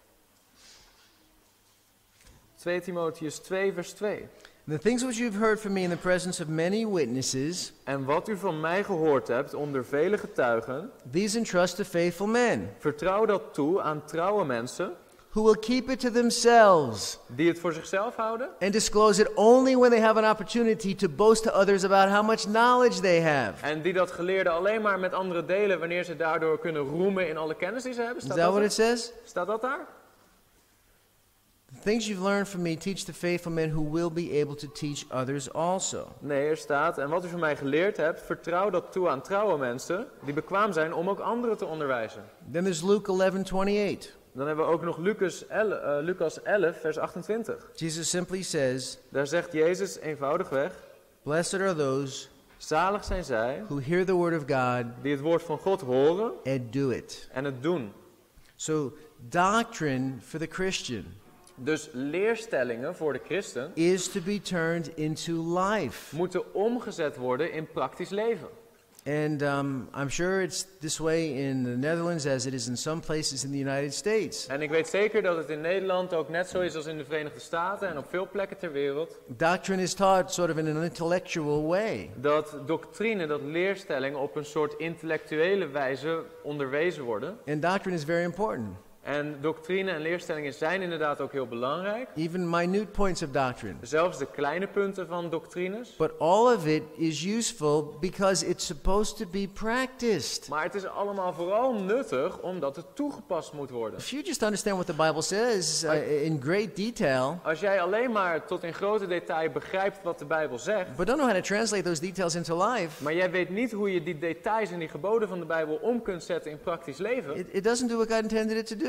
2 Timotheüs 2 vers 2. The things which you've heard from me in the presence of many witnesses, En wat u van mij gehoord hebt onder vele getuigen, these entrust to faithful men, vertrouw dat toe aan trouwe mensen, who will keep it to themselves die het voor zichzelf houden and disclose it only when they have an opportunity to boast to others about how much knowledge they have. en die dat geleerde alleen maar met anderen delen wanneer ze daardoor kunnen roemen in alle kennis die ze hebben. Is Staat that what dat it says? Staat dat daar? The things you've learned from me, teach the faithful men who will be able to teach others also. Nee, er staat, en wat u van mij geleerd hebt, vertrouw dat toe aan trouwe mensen, die bekwaam zijn om ook anderen te onderwijzen. Then there's Luke 11:28. Dan hebben we ook nog Lucas 11, vers 28. Jesus simply says, Daar zegt Jezus eenvoudigweg, blessed are those zalig zijn zij who hear the word of God die het woord van God horen and do it. en het doen. So doctrine for the Christian Dus leerstellingen voor de christen is to be turned into life. moeten omgezet worden in praktisch leven. And I'm sure it's this way in the Netherlands as it is in some places in the United States. En ik weet zeker dat het in Nederland ook net zo is als in de Verenigde Staten en op veel plekken ter wereld. Doctrine is taught sort of in an intellectual way. Dat doctrine, dat leerstellingen op een soort intellectuele wijze onderwezen worden. And doctrine is very important. En doctrine en leerstellingen zijn inderdaad ook heel belangrijk. Even minute points of doctrine. Zelfs de kleine punten van doctrines. But all of it is useful because it's supposed to be practiced. Maar het is allemaal vooral nuttig omdat het toegepast moet worden. If you just understand what the Bible says in great detail, Als jij alleen maar tot in grote detail begrijpt wat de Bijbel zegt, but don't know how to translate those details into life, maar jij weet niet hoe je die details en die geboden van de Bijbel om kunt zetten in praktisch leven, it doesn't do what God intended it to do.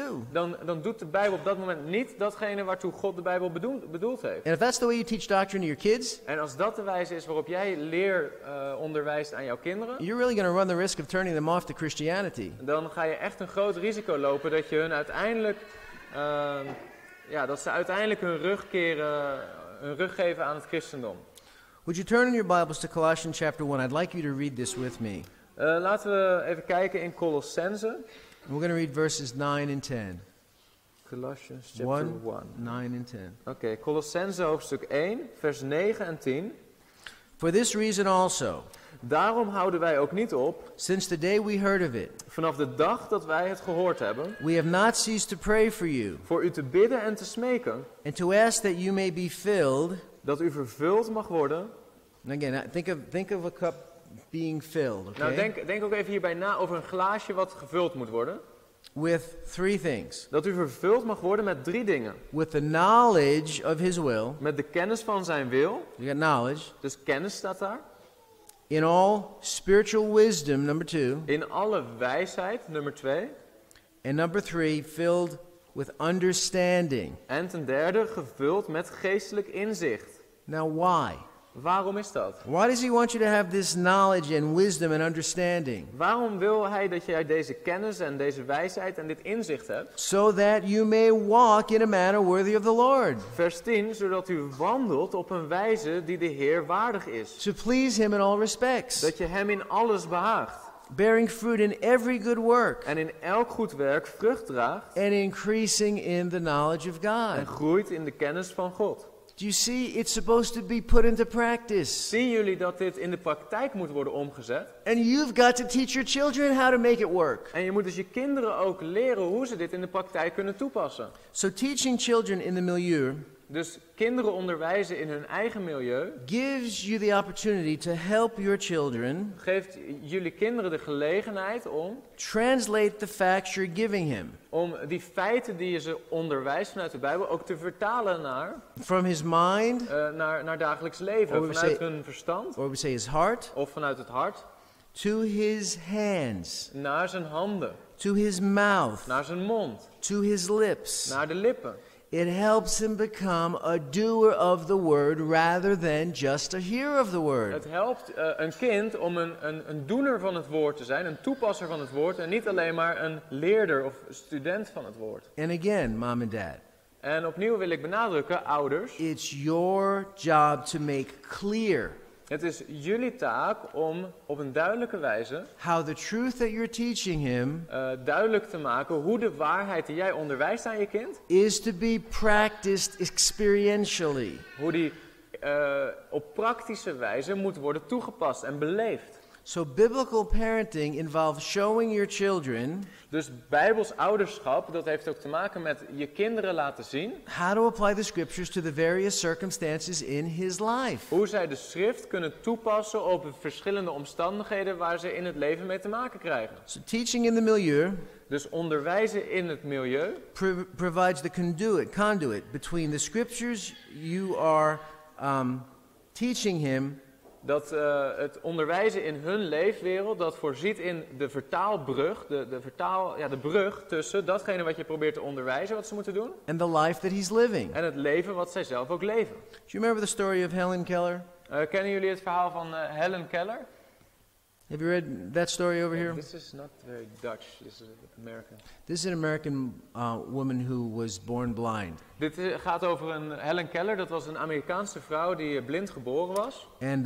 do. Dan doet de Bijbel op dat moment niet datgene waartoe God de Bijbel bedoeld heeft. And if that's the way you teach doctrine to your kids, En als dat de wijze is waarop jij leer onderwijst aan jouw kinderen, you're really going to run the risk of turning them off to Christianity. dan ga je echt een groot risico lopen dat je hun uiteindelijk, dat ze uiteindelijk hun rug geven aan het christendom. Would you turn in your Bibles to Colossians chapter 1? I'd like you to read this with me. Laten we even kijken in Colossense. We're going to read verses 9 and 10. Colossians chapter 1. 9 and 10. Oké, Colossense hoofdstuk 1, vers 9 en 10. For this reason also, Daarom houden wij ook niet op, since the day we heard of it, vanaf de dag dat wij het gehoord hebben, we have not ceased to pray for you, voor u te bidden en te smeken, and to ask that you may be filled. dat u vervuld mag worden. And again, think of a cup being filled, okay? Nou, denk ook even hierbij na over een glaasje wat gevuld moet worden. With three things. Dat u vervuld mag worden met 3 dingen. With the knowledge of his will. Met de kennis van zijn wil. You got knowledge. Dus kennis staat daar. In all spiritual wisdom, number 2. In alle wijsheid, nummer 2. And number 3, filled with understanding. En ten derde, gevuld met geestelijk inzicht. Now why? Waarom is dat? Why does he want you to have this knowledge and wisdom and understanding? Waarom wil hij dat jij deze kennis en deze wijsheid en dit inzicht hebt? So that you may walk in a manner worthy of the Lord. Vers 10, zodat u wandelt op een wijze die de Heer waardig is. To please him in all respects. Dat je hem in alles behaagt. Bearing fruit in every good work. En in elk goed werk vrucht draagt. And increasing in the knowledge of God. En groeit in de kennis van God. Do you see, it's supposed to be put into practice. Zien jullie dat dit in de praktijk moet worden omgezet? And you've got to teach your children how to make it work. En je moet dus je kinderen ook leren hoe ze dit in de praktijk kunnen toepassen. So teaching children in the milieu Dus kinderen onderwijzen in hun eigen milieu gives you the opportunity to help your children geeft jullie kinderen de gelegenheid om translate the facts you're giving him die feiten die je ze onderwijst vanuit de Bijbel ook te vertalen naar from his mind, naar dagelijks leven, Or we vanuit say- hun verstand or we say his heart, of vanuit het hart to his hands, naar zijn handen, to his mouth, naar zijn mond, to his lips. naar de lippen. It helps him become a doer of the word rather than just a hearer of the word. Het helpt een kind om een doener van het woord te zijn, een toepasser van het woord en niet alleen maar een leerder of student van het woord. And again, mom and dad, En opnieuw wil ik benadrukken, ouders, it's your job to make clear het is jullie taak om op een duidelijke wijze how the truth that you're teaching him duidelijk te maken hoe de waarheid die jij onderwijst aan je kind, is to be practiced experientially. hoe die op praktische wijze moet worden toegepast en beleefd. So biblical parenting involves showing your children Dus bijbels ouderschap, dat heeft ook te maken met je kinderen laten zien how to apply the scriptures to the various circumstances in his life. hoe zij de schrift kunnen toepassen op verschillende omstandigheden waar ze in het leven mee te maken krijgen. So teaching in the milieu Dus onderwijzen in het milieu provides the conduit between the scriptures you are teaching him dat het onderwijzen in hun leefwereld, dat voorziet in de vertaalbrug, de brug tussen datgene wat je probeert te onderwijzen, wat ze moeten doen, and the life that he's living. en het leven wat zij zelf ook leven. Do you remember the story of Helen Keller? Kennen jullie het verhaal van Helen Keller? Have you read that story over here? This is not very Dutch, this is American. This is an American woman who was born blind. Dit gaat over een Helen Keller, dat was een Amerikaanse vrouw die blind geboren was. And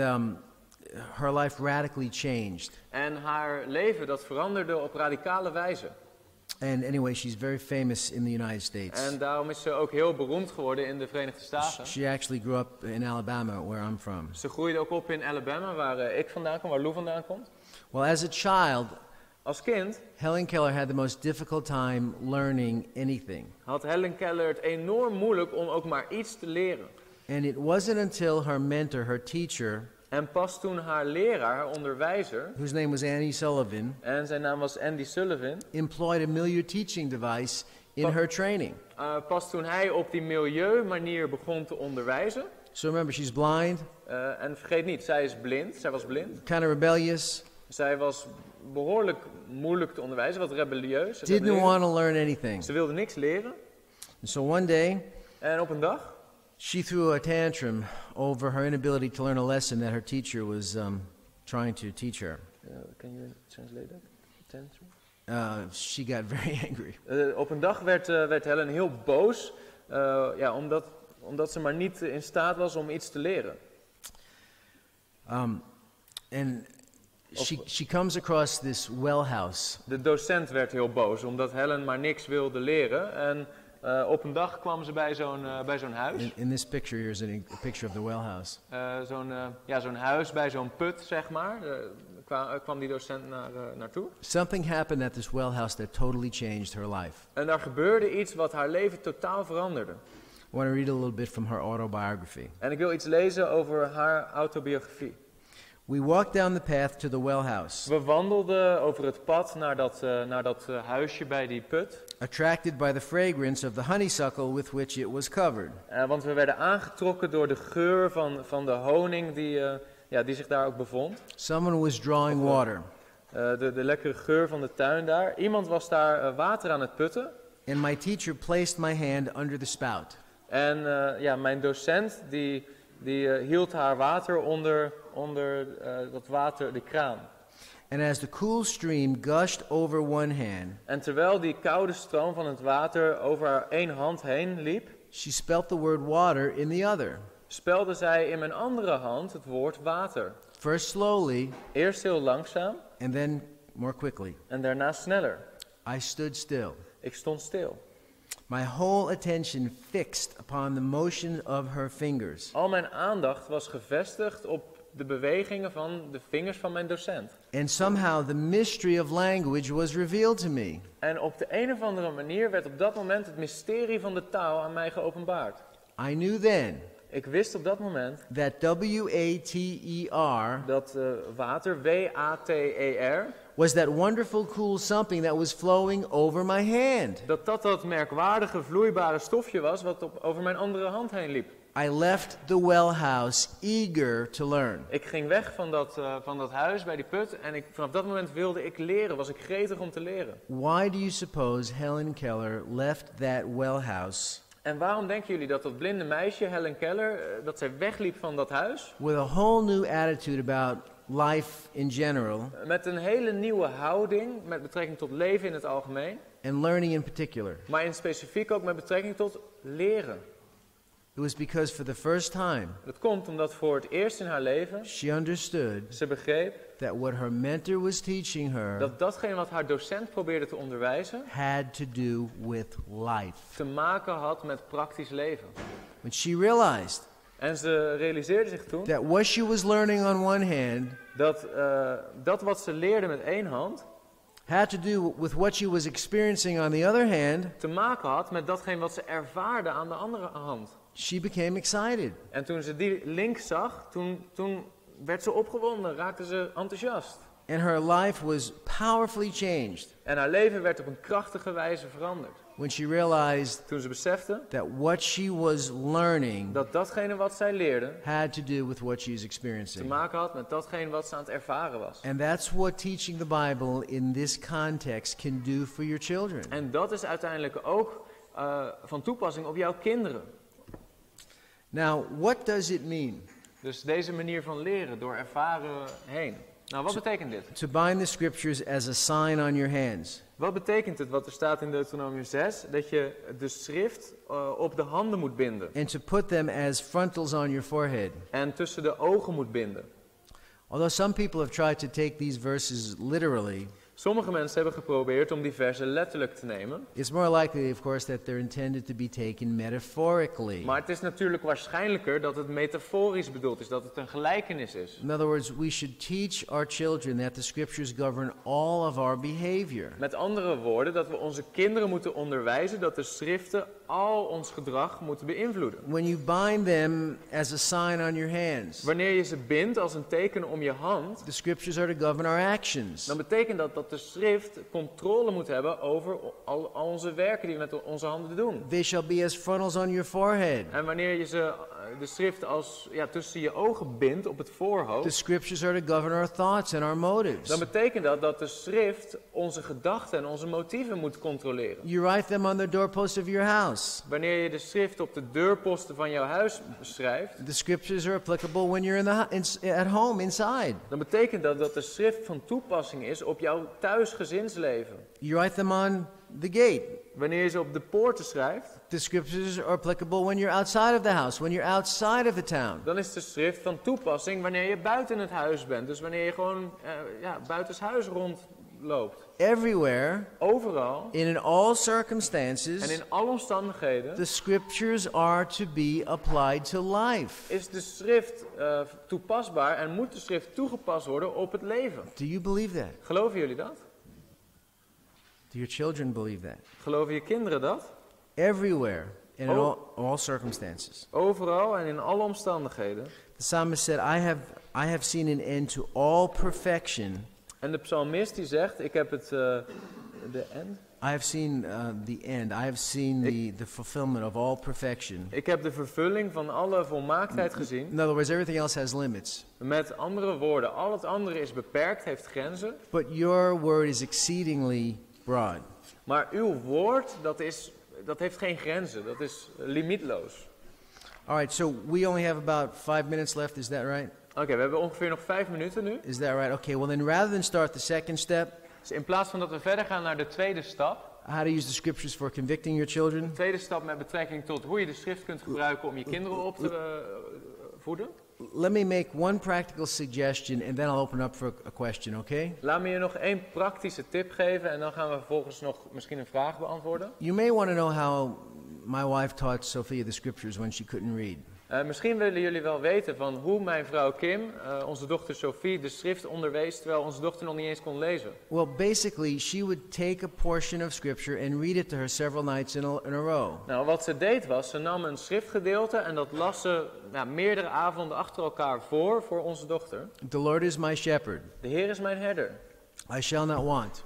her life radically changed. En haar leven, dat veranderde op radicale wijze. And anyway, she's very famous in the United States. En daarom is ze ook heel beroemd geworden in de Verenigde Staten. She actually grew up in Alabama, where I'm from. Ze groeide ook op in Alabama, waar ik vandaan kom, waar Lou vandaan komt. Well, as a child, Als kind Helen Keller had the most difficult time learning anything. had Helen Keller het enorm moeilijk om ook maar iets te leren. And it wasn't until her mentor, her teacher, En pas toen haar leraar, haar onderwijzer, whose name was Annie Sullivan, en zijn naam was Andy Sullivan, employed a milieu teaching device in her training. pas toen hij op die milieumanier begon te onderwijzen. So remember, she's blind, En vergeet niet, zij was blind. kind of rebellious, Zij was behoorlijk moeilijk te onderwijzen, wat rebelieus. Didn't want to learn anything. Ze wilde niks leren. So one day, En op een dag, she threw a tantrum over her inability to learn a lesson that her teacher was trying to teach her. can you translate that? Tantrum? She got very angry. Op een dag werd Helen heel boos, omdat ze maar niet in staat was om iets te leren. And she comes across this well house. De docent werd heel boos, omdat Helen maar niks wilde leren. En op een dag kwam ze bij zo'n huis. In this picture, here's a picture of the well house. Zo'n huis bij zo'n put, zeg maar. Kwam die docent naartoe. Something happened at this well house that totally changed her life. En daar gebeurde iets wat haar leven totaal veranderde. I want to read a little bit from her autobiography. En ik wil iets lezen over haar autobiografie. We walked down the path to the well house. We wandelden over het pad naar dat huisje bij die put. Attracted by the fragrance of the honeysuckle with which it was covered. Want we werden aangetrokken door de geur van de honing die zich daar ook bevond. Someone was drawing water. De lekkere geur van de tuin daar. Iemand was daar water aan het putten. And my teacher placed my hand under the spout. En mijn docent die hield haar water onder dat water, de kraan. And as the cool stream gushed over one hand, En terwijl die koude stroom van het water over haar één hand heen liep, she spelt the word water in the other. spelde zij in mijn andere hand het woord water. First slowly, Eerst heel langzaam and then more quickly. en daarna sneller. I stood still, Ik stond stil. my whole attention fixed upon the motion of her fingers. Al mijn aandacht was gevestigd op de bewegingen van de vingers van mijn docent. And somehow the mystery of language was revealed to me. En op de een of andere manier werd op dat moment het mysterie van de taal aan mij geopenbaard. I knew then Ik wist op dat moment that W-A-T-E-R dat water, W-A-T-E-R, was that wonderful cool something that was flowing over my hand. dat merkwaardige vloeibare stofje was wat over mijn andere hand heen liep. I left the well house eager to learn. Ik ging weg van dat huis bij die put en vanaf dat moment wilde ik leren, was ik gretig om te leren. Why do you suppose Helen Keller left that well house En waarom denken jullie dat blinde meisje, Helen Keller, dat zij wegliep van dat huis? with a whole new attitude about life in general Met een hele nieuwe houding met betrekking tot leven in het algemeen, and learning in particular? maar in specifiek ook met betrekking tot leren. It was because for the first time Dat komt omdat voor het eerst in haar leven she understood ze begreep that what her mentor was teaching her dat datgene wat haar docent probeerde te onderwijzen had to do with life. te maken had met praktisch leven. When she realized En ze realiseerde zich toen that what she was learning on one hand dat wat ze leerde met één hand had to do with what she was experiencing on the other hand, te maken had met datgene wat ze ervaarde aan de andere hand. she became excited. En toen ze die link zag, toen werd ze opgewonden, raakte ze enthousiast. And her life was powerfully changed En haar leven werd op een krachtige wijze veranderd. when she realized Toen ze besefte that what she was learning dat datgene wat zij leerde had to do with what she was te experiencing. maken had met datgene wat ze aan het ervaren was. And that's what teaching the Bible in this context can do for your children. En dat is uiteindelijk ook van toepassing op jouw kinderen. Now, what does it mean Dus deze manier van leren, door ervaren heen. Nou, wat betekent dit? to bind the scriptures as a sign on your hands? Wat betekent het, wat er staat in Deuteronomium 6, dat je de schrift op de handen moet binden And to put them as frontals on your forehead? en tussen de ogen moet binden? Although some people have tried to take these verses literally, Sommige mensen hebben geprobeerd om die versen letterlijk te nemen. it's more likely, of course, that they're intended to be taken metaphorically. Maar het is natuurlijk waarschijnlijker dat het metaforisch bedoeld is, dat het een gelijkenis is. In other words, we should teach our children that the scriptures govern all of our behavior. Met andere woorden, dat we onze kinderen moeten onderwijzen dat de schriften al ons gedrag moeten beïnvloeden. When you bind them as a sign on your hands, Wanneer je ze bindt als een teken om je hand, the scriptures are to govern our actions. dan betekent dat de schrift controle moet hebben over al onze werken die we met onze handen doen. They shall be as frontals on your forehead. En wanneer je de schrift als tussen je ogen bindt op het The voorhoofd, scriptures are to govern our thoughts and our motives. dan betekent dat de schrift onze gedachten en onze motieven moet controleren. You write them on the doorpost of your house. Wanneer je de schrift op de deurposten van jouw huis schrijft, The scriptures are applicable when you're at home, inside. dan betekent dat de schrift van toepassing is op jouw thuisgezinsleven. You write them on the gate. Wanneer je ze op de poorten schrijft, The scriptures are applicable when you're outside of the house, when you're outside of the town. dan is de schrift van toepassing wanneer je buiten het huis bent. Dus wanneer je gewoon buitenshuis rondloopt. Everywhere, Overal in all en circumstances, in alle omstandigheden the scriptures are to be applied to life. is de schrift toepasbaar en moet de schrift toegepast worden op het leven. Do you believe that? Geloven jullie dat? Do your children believe that? Geloven je kinderen dat? Everywhere, in Oh. all circumstances. Overal en in alle omstandigheden. The psalmist said, I have seen an end to all perfection. En de psalmist die zegt, ik heb het, de end? I have seen the end. I have seen the fulfillment of all perfection. Ik heb de vervulling van alle volmaaktheid gezien. In other words, everything else has limits. Met andere woorden, al het andere is beperkt, heeft grenzen. But your word is exceedingly broad. Maar uw woord, dat heeft geen grenzen. Dat is limietloos. All right, so we only have about 5 minutes left. Is that right? Oké, we hebben ongeveer nog 5 minuten nu. Is that right? Okay, well then rather than start the second step, Dus in plaats van dat we verder gaan naar de tweede stap. how to use the scriptures for convicting your children, De tweede stap met betrekking tot hoe je de schrift kunt gebruiken om je kinderen op te voeden. let me make one practical suggestion and then I'll open up for a question, okay? Laat me je nog één praktische tip geven en dan gaan we vervolgens nog misschien een vraag beantwoorden. You may want to know how my wife taught Sophia the scriptures when she couldn't read. Misschien willen jullie wel weten van hoe mijn vrouw Kim, onze dochter Sophie, de schrift onderwees terwijl onze dochter nog niet eens kon lezen. Well, basically, she would take a portion of scripture and read it to her several nights in a row. Nou, wat ze deed was, ze nam een schriftgedeelte en dat las ze meerdere avonden achter elkaar voor onze dochter. The Lord is my shepherd. De Heer is mijn herder. I shall not want.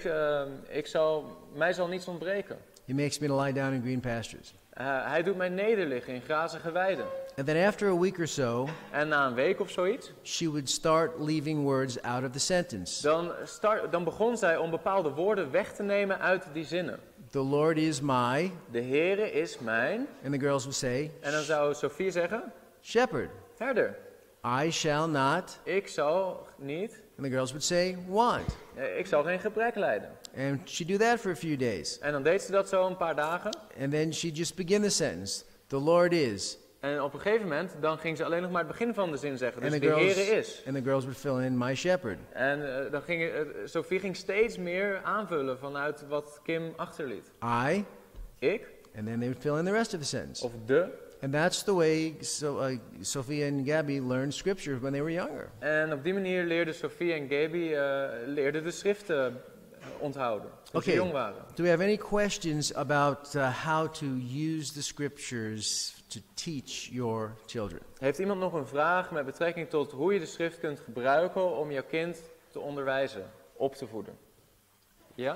Mij zal niets ontbreken. He makes me to lie down in green pastures. Hij doet mij nederliggen in grazige weiden. And then after a week or so, En na een week of zoiets, she would start leaving words out of the sentence. dan begon zij om bepaalde woorden weg te nemen uit die zinnen. The Lord is my, De Heere is mijn. and the girls would say, En dan zou Sophie zeggen, shepherd. herder. I shall not, Ik zal niet, and the girls would say, want. ik zal geen gebrek lijden. And she'd do that for a few days. En dan deed ze dat zo een paar dagen. And then she'd just begin the sentence. The Lord is. En op een gegeven moment, dan ging ze alleen nog maar het begin van de zin zeggen. Dus And de Heere is. and the girls would fill in my shepherd. En Sophie ging steeds meer aanvullen vanuit wat Kim achterliet. I, Ik, and then they would fill in the rest of the sentence. of de. And that's the way Sophia and Gabby learned scripture when they were younger. En op die manier leerden Sophie en Gaby leerden de schriften onthouden. Toen ze Okay. jong waren. Do we have any questions about how to use the scriptures to teach your children? Heeft iemand nog een vraag met betrekking tot hoe je de schrift kunt gebruiken om jouw kind te onderwijzen, op te voeden? Ja?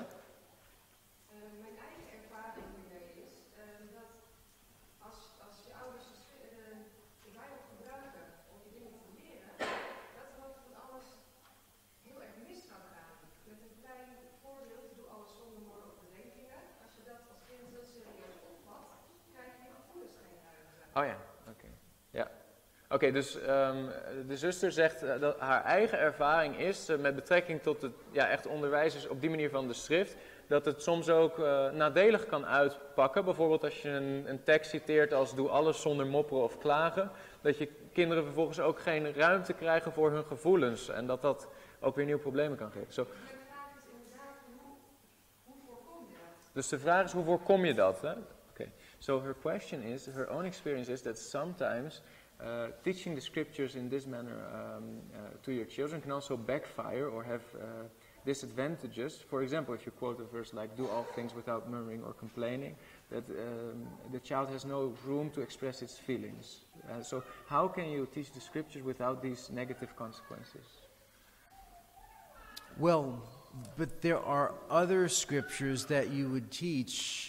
Mijn eigen ervaring hiermee is dat als je ouders de Bijbel gebruiken om je dingen te leren, dat er ook van alles heel erg mis kan gaan. Met een klein voorbeeld, doe alles zonder morren of bedenkingen. Als je dat als kind heel serieus opvat, krijg je gevoelens geen ruimte. Oh ja, oké. Ja. Oké, dus de zuster zegt dat haar eigen ervaring is met betrekking tot het echt onderwijs is op die manier van de schrift, dat het soms ook nadelig kan uitpakken. Bijvoorbeeld als je een tekst citeert als doe alles zonder mopperen of klagen, dat je kinderen vervolgens ook geen ruimte krijgen voor hun gevoelens en dat ook weer nieuwe problemen kan geven. Mijn vraag is inderdaad, hoe voorkom je dat? Dus de vraag is, hoe voorkom je dat? Okay. So her question is, her own experience is that sometimes teaching the scriptures in this manner to your children can also backfire or have disadvantages. For example, if you quote a verse like, do all things without murmuring or complaining, that the child has no room to express its feelings. So how can you teach the scriptures without these negative consequences? Well, But there are other scriptures that you would teach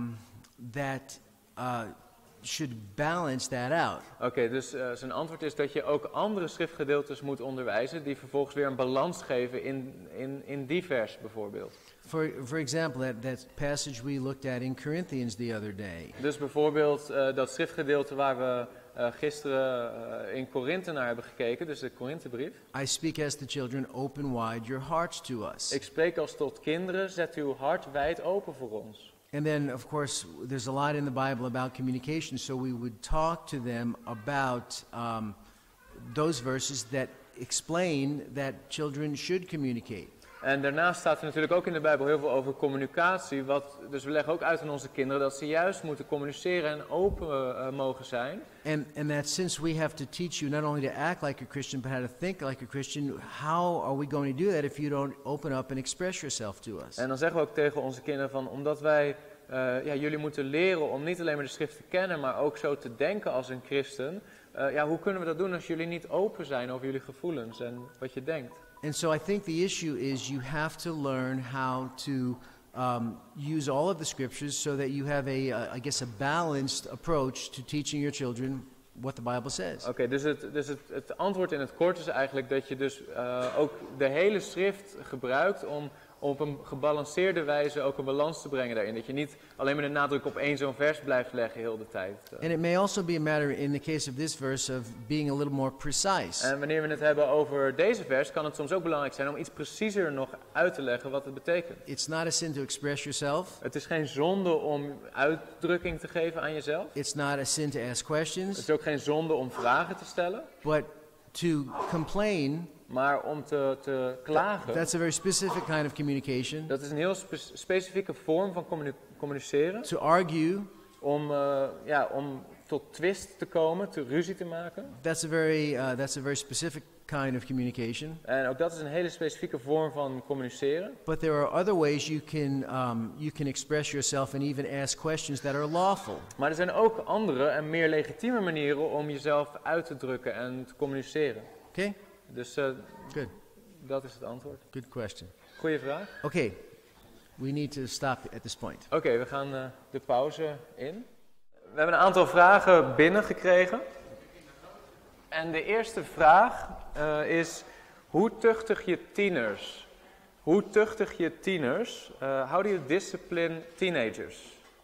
that should balance that out. Oké, dus zijn antwoord is dat je ook andere schriftgedeeltes moet onderwijzen die vervolgens weer een balans geven in die vers bijvoorbeeld. For example, that passage we looked at in Corinthians the other day. Dus bijvoorbeeld dat schriftgedeelte waar we gisteren in Korinthe naar hebben gekeken, dus de Korinthebrief. I speak as the children, open wide your hearts to us. Ik spreek als tot kinderen, zet uw hart wijd open voor ons. And then, of course, there's a lot in the Bible about communication, so we would talk to them about those verses that explain that children should communicate. En daarnaast staat er natuurlijk ook in de Bijbel heel veel over communicatie. Dus we leggen ook uit aan onze kinderen dat ze juist moeten communiceren en open mogen zijn. And that since we have to teach you not only to act like a Christian, but how to think like a Christian, how are we going to do that if you don't open up and express yourself to us? En dan zeggen we ook tegen onze kinderen van, omdat wij, jullie moeten leren om niet alleen maar de schrift te kennen, maar ook zo te denken als een christen. Hoe kunnen we dat doen als jullie niet open zijn over jullie gevoelens en wat je denkt? And so I think the issue is you have to learn how to use all of the scriptures so that you have a balanced approach to teaching your children what the Bible says. Oké, dus het antwoord in het kort is eigenlijk dat je dus ook de hele schrift gebruikt om op een gebalanceerde wijze ook een balans te brengen daarin. Dat je niet alleen maar de nadruk op één zo'n vers blijft leggen heel de tijd. And it may also be a matter in the case of this verse of being a little more precise. En wanneer we het hebben over deze vers, kan het soms ook belangrijk zijn om iets preciezer nog uit te leggen wat het betekent. It's not a sin to express yourself. Het is geen zonde om uitdrukking te geven aan jezelf. It's not a sin to ask questions. Het is ook geen zonde om vragen te stellen. But to complain, maar om te klagen, that's a very specific kind of communication. Dat is een heel specifieke vorm van communiceren. To argue, om tot twist te komen, ruzie te maken. That's a very specific kind of communication. En ook dat is een hele specifieke vorm van communiceren. But there are other ways you can express yourself and even ask questions that are lawful. Maar er zijn ook andere en meer legitieme manieren om jezelf uit te drukken en te communiceren. Okay? Dus good. Dat is het antwoord. Good question. Goeie vraag. Okay. We need to stop at this point. Oké, we gaan de pauze in. We hebben een aantal vragen binnengekregen. En de eerste vraag is, hoe tuchtig je tieners? Hoe tuchtig je tieners? How do you discipline teenagers?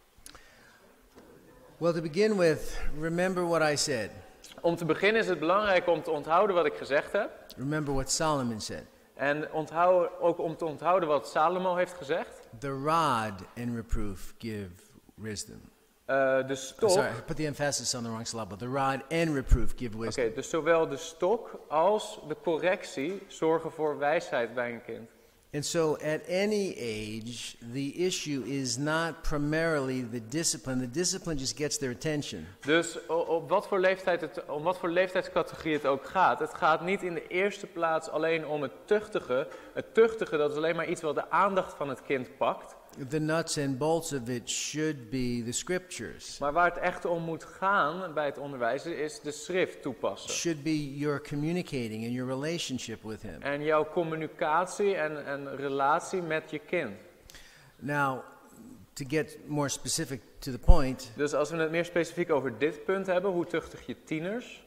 Well, to begin with, remember what I said. Om te beginnen is het belangrijk om te onthouden wat ik gezegd heb. Remember what Solomon said. En ook om te onthouden wat Salomo heeft gezegd. The rod and reproof give wisdom. De stok. Sorry, I put the emphasis on the wrong syllable. The rod and reproof give wisdom. Oké, dus zowel de stok als de correctie zorgen voor wijsheid bij een kind. And so at any age, the issue is not primarily the discipline. The discipline just gets their attention. Dus om wat voor leeftijdscategorie het ook gaat. Het gaat niet in de eerste plaats alleen om het tuchtige. Het tuchtige, dat is alleen maar iets wat de aandacht van het kind pakt. The nuts and bolts of it should be the scriptures. Maar waar het echt om moet gaan bij het onderwijzen is de schrift toepassen. Should be your communicating and your relationship with him. En jouw communicatie en relatie met je kind. Now, to get more specific to the point. Dus als we het meer specifiek over dit punt hebben, hoe tuchtig je tieners?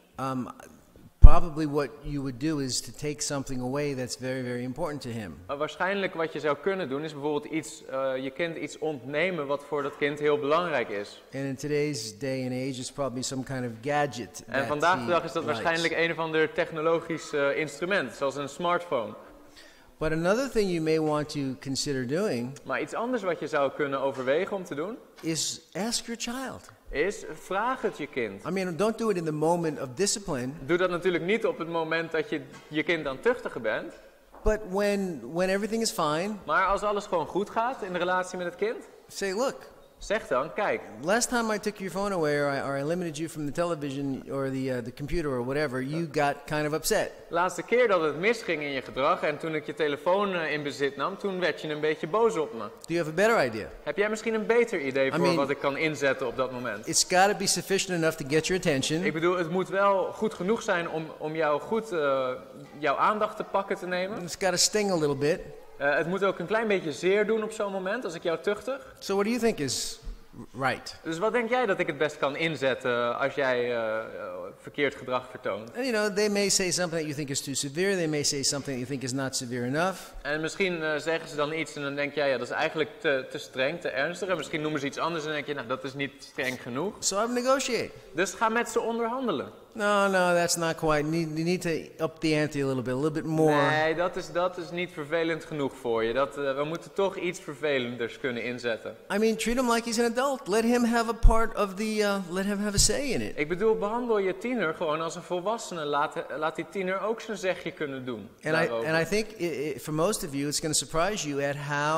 Probably what you would do is to take something away that's very, very important to him. Waarschijnlijk wat je zou kunnen doen is bijvoorbeeld je kind iets ontnemen wat voor dat kind heel belangrijk is. And in today's day and age, it's probably some kind of gadget. En vandaag de dag is dat waarschijnlijk een of ander technologisch instrument, zoals een smartphone. But another thing you may want to consider doing. Maar iets anders wat je zou kunnen overwegen om te doen is ask your child. Is vraag het je kind. I mean, don't do it in the moment of discipline. Doe dat natuurlijk niet op het moment dat je kind aan tuchtigen bent. But when everything is fine. Maar als alles gewoon goed gaat in de relatie met het kind. Say, look. Zeg dan, kijk. Last time I took your phone away or I limited you from the television or the computer or whatever, you got kind of upset. Laatste keer dat het misging in je gedrag en toen ik je telefoon in bezit nam, toen werd je een beetje boos op me. Do you have a better idea? Heb jij misschien een beter idee voor wat ik kan inzetten op dat moment? It's got to be sufficient enough to get your attention. Ik bedoel, het moet wel goed genoeg zijn om jou jouw aandacht te pakken te nemen. It's got to sting a little bit. Het moet ook een klein beetje zeer doen op zo'n moment als ik jou tuchtig. So what do you think is right? Dus wat denk jij dat ik het best kan inzetten als jij verkeerd gedrag vertoont? And, you know, they may say something that you think is too severe. They may say something that you think is not severe enough. En misschien zeggen ze dan iets en dan denk jij, ja, dat is eigenlijk te streng, te ernstig. En misschien noemen ze iets anders en dan denk je, nou, dat is niet streng genoeg. So I negotiate. Dus ga met ze onderhandelen. No, that's not quite. You need to up the ante a little bit more. Nee, dat is niet vervelend genoeg voor je. We moeten toch iets vervelenders kunnen inzetten. I mean, treat him like he's an adult. Let him have a part of the. Let him have a say in it. Ik bedoel, behandel je tiener gewoon als een volwassene. Laat die tiener ook zijn zegje kunnen doen. And I think for most of you, it's going to surprise you at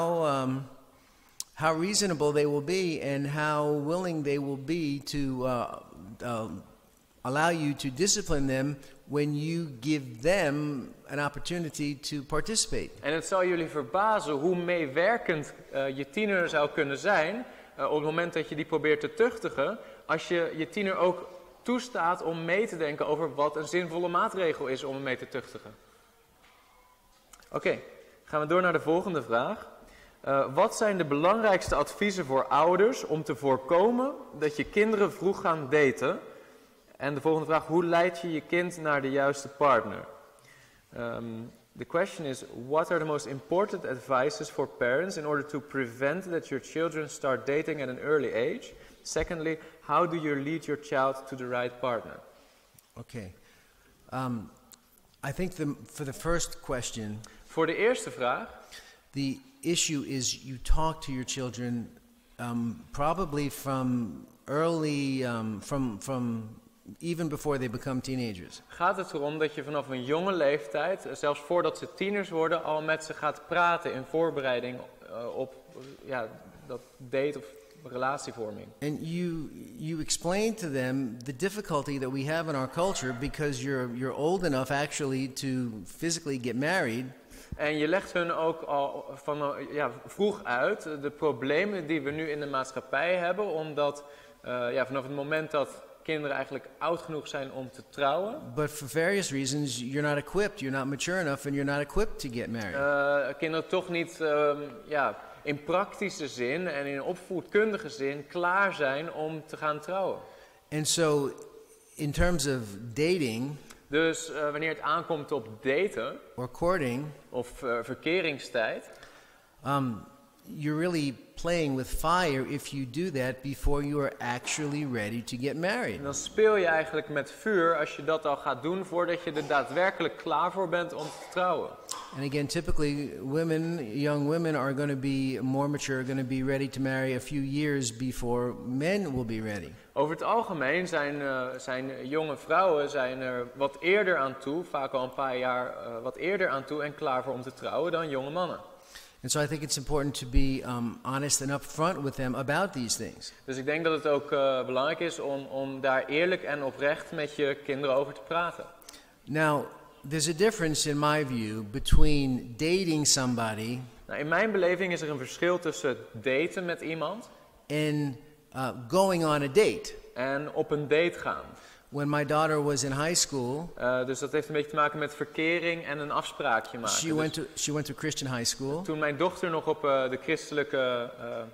how reasonable they will be and how willing they will be to allow you to discipline them when you give them an opportunity to participate. En het zal jullie verbazen hoe meewerkend je tiener zou kunnen zijn op het moment dat je die probeert te tuchtigen, als je je tiener ook toestaat om mee te denken over wat een zinvolle maatregel is om hem mee te tuchtigen. Oké, gaan we door naar de volgende vraag. Wat zijn de belangrijkste adviezen voor ouders om te voorkomen dat je kinderen vroeg gaan daten? En de volgende vraag, hoe leid je je kind naar de juiste partner? The question is, what are the most important advices for parents in order to prevent that your children start dating at an early age? Secondly, how do you lead your child to the right partner? Okay. I think for the first question, voor de eerste vraag, the issue is you talk to your children probably from early, from even before they become teenagers. Gaat het erom dat je vanaf een jonge leeftijd, zelfs voordat ze tieners worden, al met ze gaat praten in voorbereiding op dat date of relatievorming. And you explain to them the difficulty that we have in our culture because you're old enough actually to physically get married. En je legt hun ook al vroeg uit de problemen die we nu in de maatschappij hebben, omdat vanaf het moment dat kinderen eigenlijk oud genoeg zijn om te trouwen. But for various reasons you're not equipped, you're not mature enough and you're not equipped to get married. Kinderen toch niet in praktische zin en in opvoedkundige zin klaar zijn om te gaan trouwen. And so in terms of dating, dus wanneer het aankomt op daten or courting, of verkeringstijd, you're really playing with fire if you do that before you are actually ready to get married. En dan speel je eigenlijk met vuur als je dat al gaat doen voordat je er daadwerkelijk klaar voor bent om te trouwen. And again, typically young women are going to be more mature, going to be ready to marry a few years before men will be ready. Over het algemeen zijn jonge vrouwen er wat eerder aan toe, vaak al een paar jaar wat eerder aan toe en klaar voor om te trouwen dan jonge mannen. And so I think it's important to be honest and upfront with them about these things. Dus ik denk dat het ook belangrijk is om daar eerlijk en oprecht met je kinderen over te praten. Now, there's a difference in my view between dating somebody. Nou, in mijn beleving is er een verschil tussen daten met iemand and going on a date. En op een date gaan. When my daughter was in high school, dus dat heeft een beetje te maken met verkering en een afspraakje maken. She went to Christian high school. Toen mijn dochter nog op de christelijke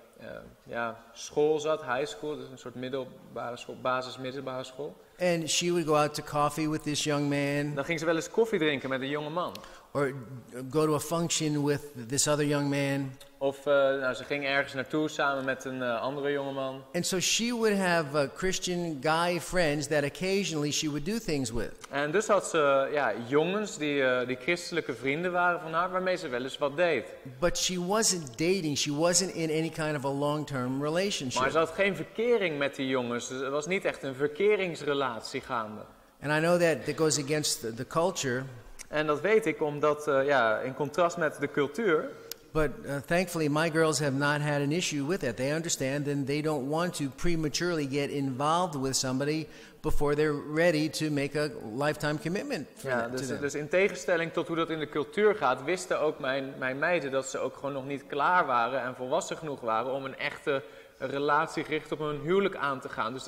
school zat, high school, dus een soort middelbare school, basis-middelbare school. And she would go out to coffee with this young man. Dan ging ze wel eens koffie drinken met een jonge man. Or go to a function with this other young man. Of ze ging ergens naartoe samen met een andere jongeman. And so she would have Christian guy friends that occasionally she would do things with. En dus had ze jongens die christelijke vrienden waren van haar, waarmee ze wel eens wat deed. But she wasn't dating. She wasn't in any kind of a long-term relationship. Maar ze had geen verkering met die jongens. Dus het was niet echt een verkeringsrelatie gaande. And I know that goes against the culture. En dat weet ik omdat, in contrast met de cultuur. But thankfully my girls have not had an issue with that. They understand and they don't want to prematurely get involved with somebody before they're ready to make a lifetime commitment to them. Dus in tegenstelling tot hoe dat in de cultuur gaat, wisten ook mijn meiden dat ze ook gewoon nog niet klaar waren en volwassen genoeg waren om een echte relatie gericht op hun huwelijk aan te gaan. Dus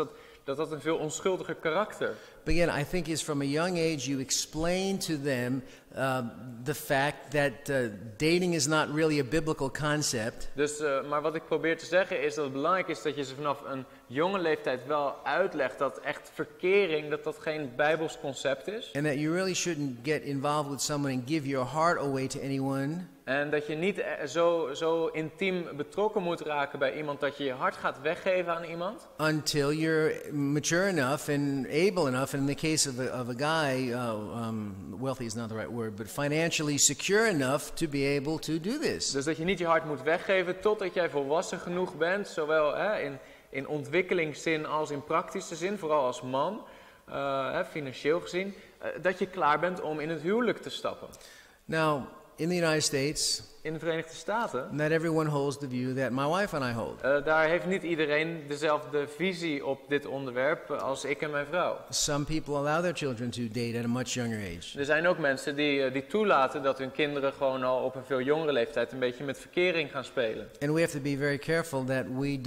dat een veel onschuldiger karakter. But again, I think is from a young age you explain to them the fact that dating is not really a biblical concept. Dus, maar wat ik probeer te zeggen is dat het belangrijk is dat je ze vanaf een jonge leeftijd wel uitlegt dat echt verkering, dat geen Bijbels concept is. And that you really shouldn't get involved with someone and give your heart away to anyone. En dat je niet zo intiem betrokken moet raken bij iemand dat je je hart gaat weggeven aan iemand. Until you're mature enough and able enough, and in the case of a guy, wealthy is not the right word, but financially secure enough to be able to do this. Dus dat je niet je hart moet weggeven totdat jij volwassen genoeg bent, zowel in ontwikkelingszin als in praktische zin, vooral als man, financieel gezien, dat je klaar bent om in het huwelijk te stappen. Now, in the United States, In de Verenigde Staten, not everyone holds the view that my wife and I hold. daar heeft niet iedereen dezelfde visie op dit onderwerp als ik en mijn vrouw. Some people allow their children to date at a much younger age. Er zijn ook mensen die toelaten dat hun kinderen gewoon al op een veel jongere leeftijd een beetje met verkering gaan spelen. And we have to be very careful that we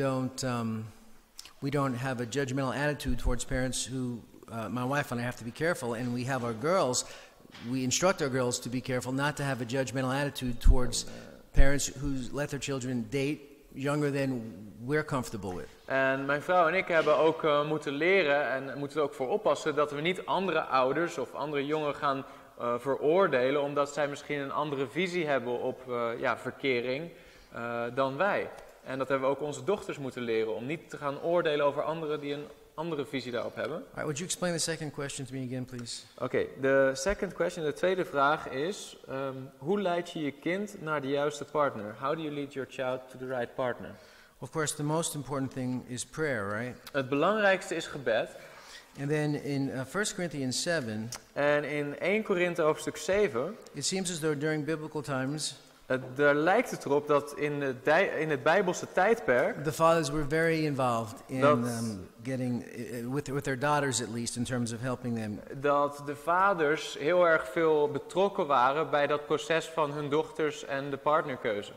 don't have a judgmental attitude towards parents who, my wife and I have to be careful, and we have our girls, we instruct our girls to be careful not to have a judgmental attitude towards parents who let their children date younger than we're comfortable with. En mijn vrouw en ik hebben ook moeten leren en moeten er ook voor oppassen dat we niet andere ouders of andere jongeren gaan veroordelen omdat zij misschien een andere visie hebben op verkering dan wij. En dat hebben we ook onze dochters moeten leren om niet te gaan oordelen over anderen die een andere visie daarop hebben. All right, would you explain the second question to me again, please? Oké, de second question, de tweede vraag is, hoe leid je je kind naar de juiste partner? How do you lead your child to the right partner? Of course, the most important thing is prayer, right? Het belangrijkste is gebed. And then in 1 Corinthians 7, En in 1 Korinthe hoofdstuk 7, it seems as though during biblical times, daar lijkt het erop dat in het Bijbelse tijdperk the fathers were very involved in Dat- getting, with their daughters at least, in terms of helping them. dat de vaders heel erg veel betrokken waren bij dat proces van hun dochters en de partnerkeuze.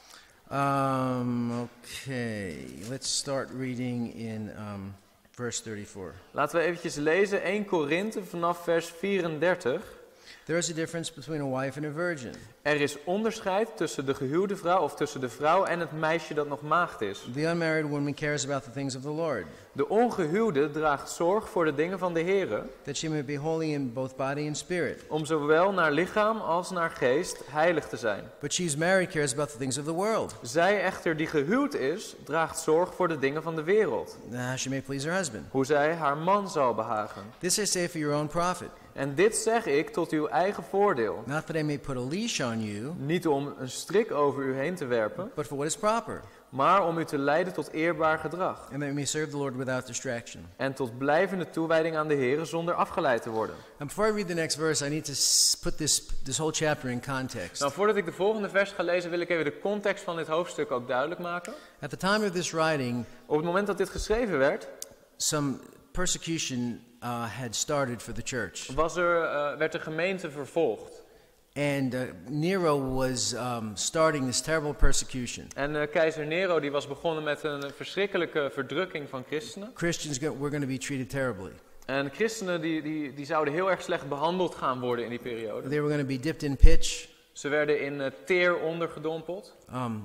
Okay, let's start reading in verse 34. Laten we eventjes lezen 1 Korinthe vanaf vers 34. There is a difference between a wife and a virgin. Er is onderscheid tussen de gehuwde vrouw of tussen de vrouw en het meisje dat nog maagd is. The unmarried woman cares about the things of the Lord, De ongehuwde draagt zorg voor de dingen van de Here, that she may be holy in both body and spirit. om zowel naar lichaam als naar geest heilig te zijn. But she who's married cares about the things of the world, Zij echter die gehuwd is, draagt zorg voor de dingen van de wereld, how she may please her husband. hoe zij haar man zal behagen. This I say for your own profit, En dit zeg ik tot uw eigen voordeel. not that I may put a leash on you, Niet om een strik over u heen te werpen, but for what is proper, maar om u te leiden tot eerbaar gedrag. and that we may serve the Lord without distraction. En tot blijvende toewijding aan de Here zonder afgeleid te worden. And before I read the next verse, I need to put this whole chapter in context. Nou, voordat ik de volgende vers ga lezen, wil ik even de context van dit hoofdstuk ook duidelijk maken. At the time of this writing, Op het moment dat dit geschreven werd, some persecution had started for the church. werd de gemeente vervolgd. And Nero was starting this terrible persecution. En keizer Nero die was begonnen met een verschrikkelijke verdrukking van christenen. Christians were going to be treated terribly. En christenen die zouden heel erg slecht behandeld gaan worden in die periode. They were going to be dipped in pitch, Ze werden in teer ondergedompeld.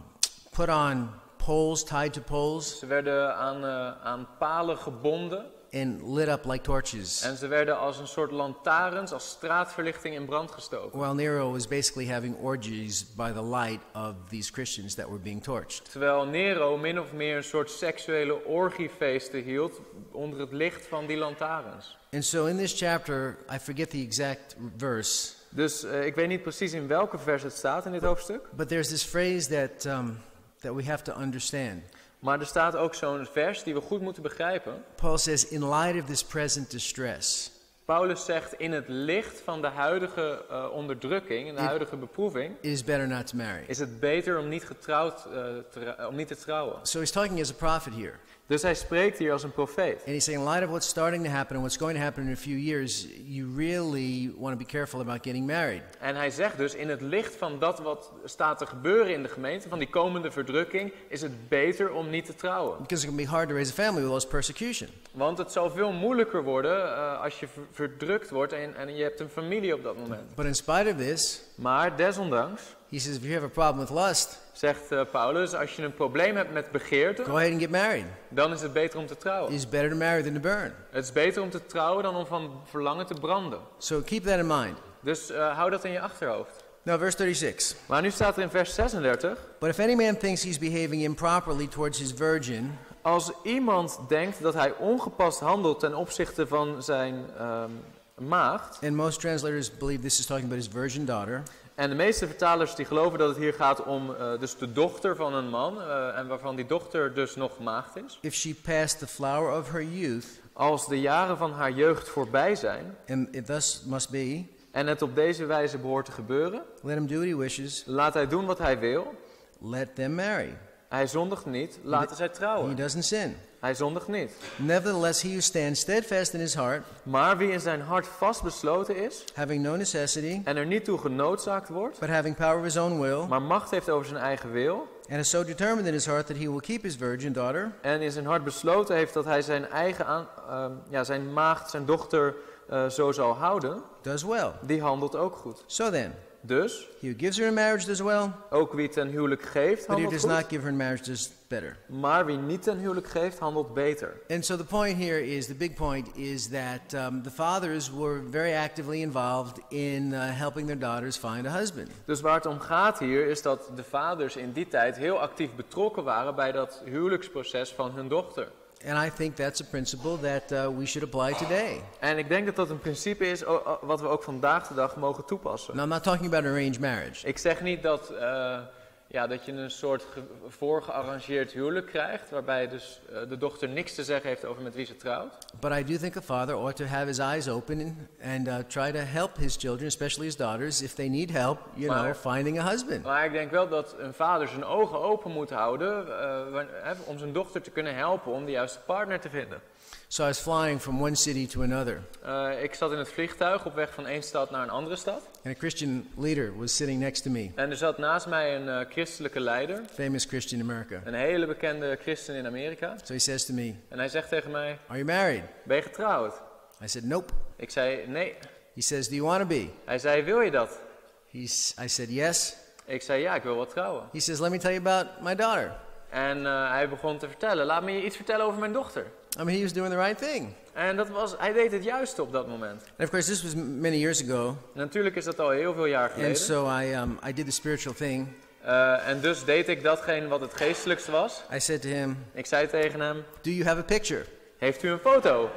put on poles, tied to poles, Ze werden aan palen gebonden. and lit up like torches. En ze werden als een soort lantaarns, als straatverlichting in brand gestoken. While Nero was basically having orgies by the light of these Christians that were being torched. Terwijl Nero min of meer een soort seksuele orgiefeesten hield onder het licht van die lantaarns. And so in this chapter, I forget the exact verse, Dus ik weet niet precies in welke vers het staat in dit hoofdstuk. but there's this phrase that we have to understand. Maar er staat ook zo'n vers die we goed moeten begrijpen. Paul says, in light of this present distress, Paulus zegt in het licht van de huidige onderdrukking en de huidige beproeving it is better not to marry. is het beter om niet te trouwen. So he's talking as a prophet here. Dus hij spreekt hier als een profeet. And he's saying, in light of what's starting to happen and what's going to happen in a few years, you really want to be careful about getting married. En hij zegt dus, in het licht van dat wat staat te gebeuren in de gemeente, van die komende verdrukking, is het beter om niet te trouwen. Because it can be hard to raise a family with all this persecution. Want het zal veel moeilijker worden als je verdrukt wordt en je hebt een familie op dat moment. But in spite of this, Maar desondanks, he says, if you have a problem with lust, zegt Paulus, als je een probleem hebt met begeerte, go ahead and get married. dan is het beter om te trouwen. It's better to marry than to burn. Het is beter om te trouwen dan om van verlangen te branden. So keep that in mind. Dus hou dat in je achterhoofd. Now, verse 36. Maar nu staat er in vers 36... But if any man thinks he's behaving improperly towards his virgin, Als iemand denkt dat hij ongepast handelt ten opzichte van zijn maagd... and most translators believe this is talking about his virgin daughter, En de meeste vertalers die geloven dat het hier gaat om dus de dochter van een man... en waarvan die dochter dus nog maagd is. if she passed the flower of her youth, Als de jaren van haar jeugd voorbij zijn... and it thus must be, en het op deze wijze behoort te gebeuren... let him do what he wishes, laat hij doen wat hij wil. let them marry. Hij zondigt niet, laten zij He trouwen. doesn't sin. Hij zondigt niet. Nevertheless, he who stands steadfast in his heart, Maar wie in zijn hart vastbesloten is... having no necessity, en er niet toe genoodzaakt wordt... but having power of his own will, maar macht heeft over zijn eigen wil... and is so determined in his heart that he will keep his virgin daughter, en in zijn hart besloten heeft dat hij zijn eigen zijn maagd, zijn dochter zo zal houden... does well. die handelt ook goed. So then, Dus, he who gives her in marriage does well, ook wie ten huwelijk geeft, but who handelt does goed. not give her in marriage does better. Maar wie niet ten huwelijk geeft, handelt beter. And so the point here is, the big point is that the fathers were very actively involved in helping their daughters find a husband. Dus waar het om gaat hier is dat de vaders in die tijd heel actief betrokken waren bij dat huwelijksproces van hun dochter. And I think that's a principle that we should apply today. En ik denk dat dat een principe is wat we ook vandaag de dag mogen toepassen. Now, I'm not talking about arranged marriage. Ik zeg niet dat dat je een soort voorgearrangeerd huwelijk krijgt, waarbij dus de dochter niks te zeggen heeft over met wie ze trouwt. But I do think a father ought to have his eyes open and try to help his children, especially his daughters, if they need help, finding a husband. Maar ik denk wel dat een vader zijn ogen open moet houden om zijn dochter te kunnen helpen om de juiste partner te vinden. So I was flying from one city to another, Ik zat in het vliegtuig op weg van één stad naar een andere stad. and a Christian leader was sitting next to me, En er zat naast mij een christelijke leider, famous Christian in America. een hele bekende christen in Amerika. So he says to me, En hij zegt tegen mij, "Are you married?" ben je getrouwd? I said, "Nope." Ik zei, nee. He says, "Do you want to be?" Hij zei, wil je dat? I said, "Yes." Ik zei, ja, ik wil wel trouwen. He says, "Let me tell you about my daughter." En hij begon te vertellen, laat me je iets vertellen over mijn dochter. I mean, he was doing the right thing. En hij deed het juiste op dat moment. And of course, this was many years ago, Natuurlijk is dat al heel veel jaar geleden. and so I did the spiritual thing. En dus deed ik datgene wat het geestelijkste was. I said to him, Ik zei tegen hem, "Do you have a picture?" heeft u een foto?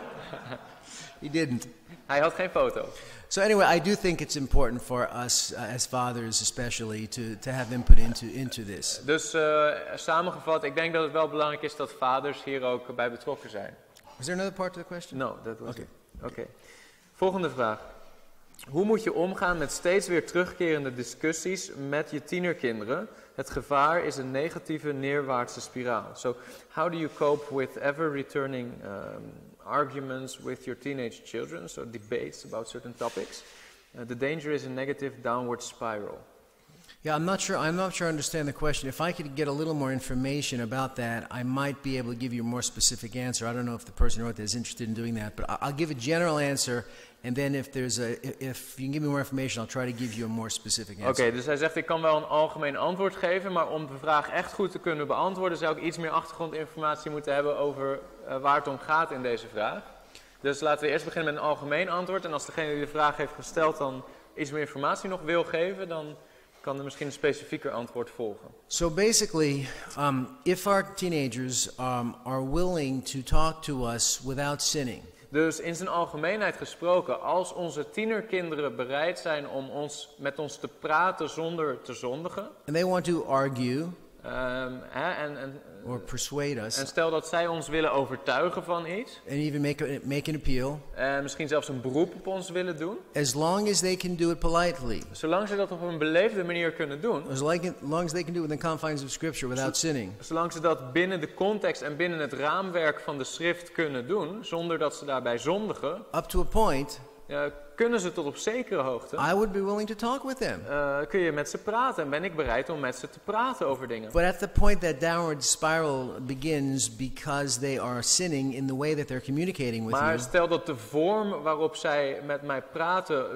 He didn't. Hij had geen foto. So anyway, I do think it's important for us as fathers, especially, to have them put into this. Dus samengevat, ik denk dat het wel belangrijk is dat vaders hier ook bij betrokken zijn. Is there another part to the question? No, dat was Oké. het. Oké. Volgende vraag. Hoe moet je omgaan met steeds weer terugkerende discussies met je tienerkinderen? Het gevaar is een negatieve neerwaartse spiraal. So, how do you cope with ever returning arguments with your teenage children? So, debates about certain topics. The danger is a negative downward spiral. Yeah, I'm not sure I understand the question. If I could get a little more information about that, I might be able to give you a more specific answer. I don't know if the person who wrote that is interested in doing that, but I'll give a general answer, and then if you can give me more information, I'll try to give you a more specific answer. Oké, dus hij zegt ik kan wel een algemeen antwoord geven, maar om de vraag echt goed te kunnen beantwoorden, zou ik iets meer achtergrondinformatie moeten hebben over waar het om gaat in deze vraag. Dus laten we eerst beginnen met een algemeen antwoord, en als degene die de vraag heeft gesteld dan iets meer informatie nog wil geven, dan kan er misschien een specifieker antwoord volgen. So basically, if our teenagers are willing to talk to us without sinning, Dus in zijn algemeenheid gesproken, als onze tienerkinderen bereid zijn om met ons te praten zonder te zondigen, and they want to argue, or persuade us, En stel dat zij ons willen overtuigen van iets. and even make an appeal, En misschien zelfs een beroep op ons willen doen. as long as they can do it politely, Zolang ze dat op een beleefde manier kunnen doen. long as they can do it within the confines of Scripture without sinning, Zolang ze dat binnen de context en binnen het raamwerk van de schrift kunnen doen. Zonder dat ze daarbij zondigen. up to a point, Kunnen ze tot op zekere hoogte. I would be willing to talk with them. Kun je met ze praten. En ben ik bereid om met ze te praten over dingen. But at the point that downward spiral begins because they are sinning in the way that they're communicating with Maar you, stel dat de vorm waarop zij met mij praten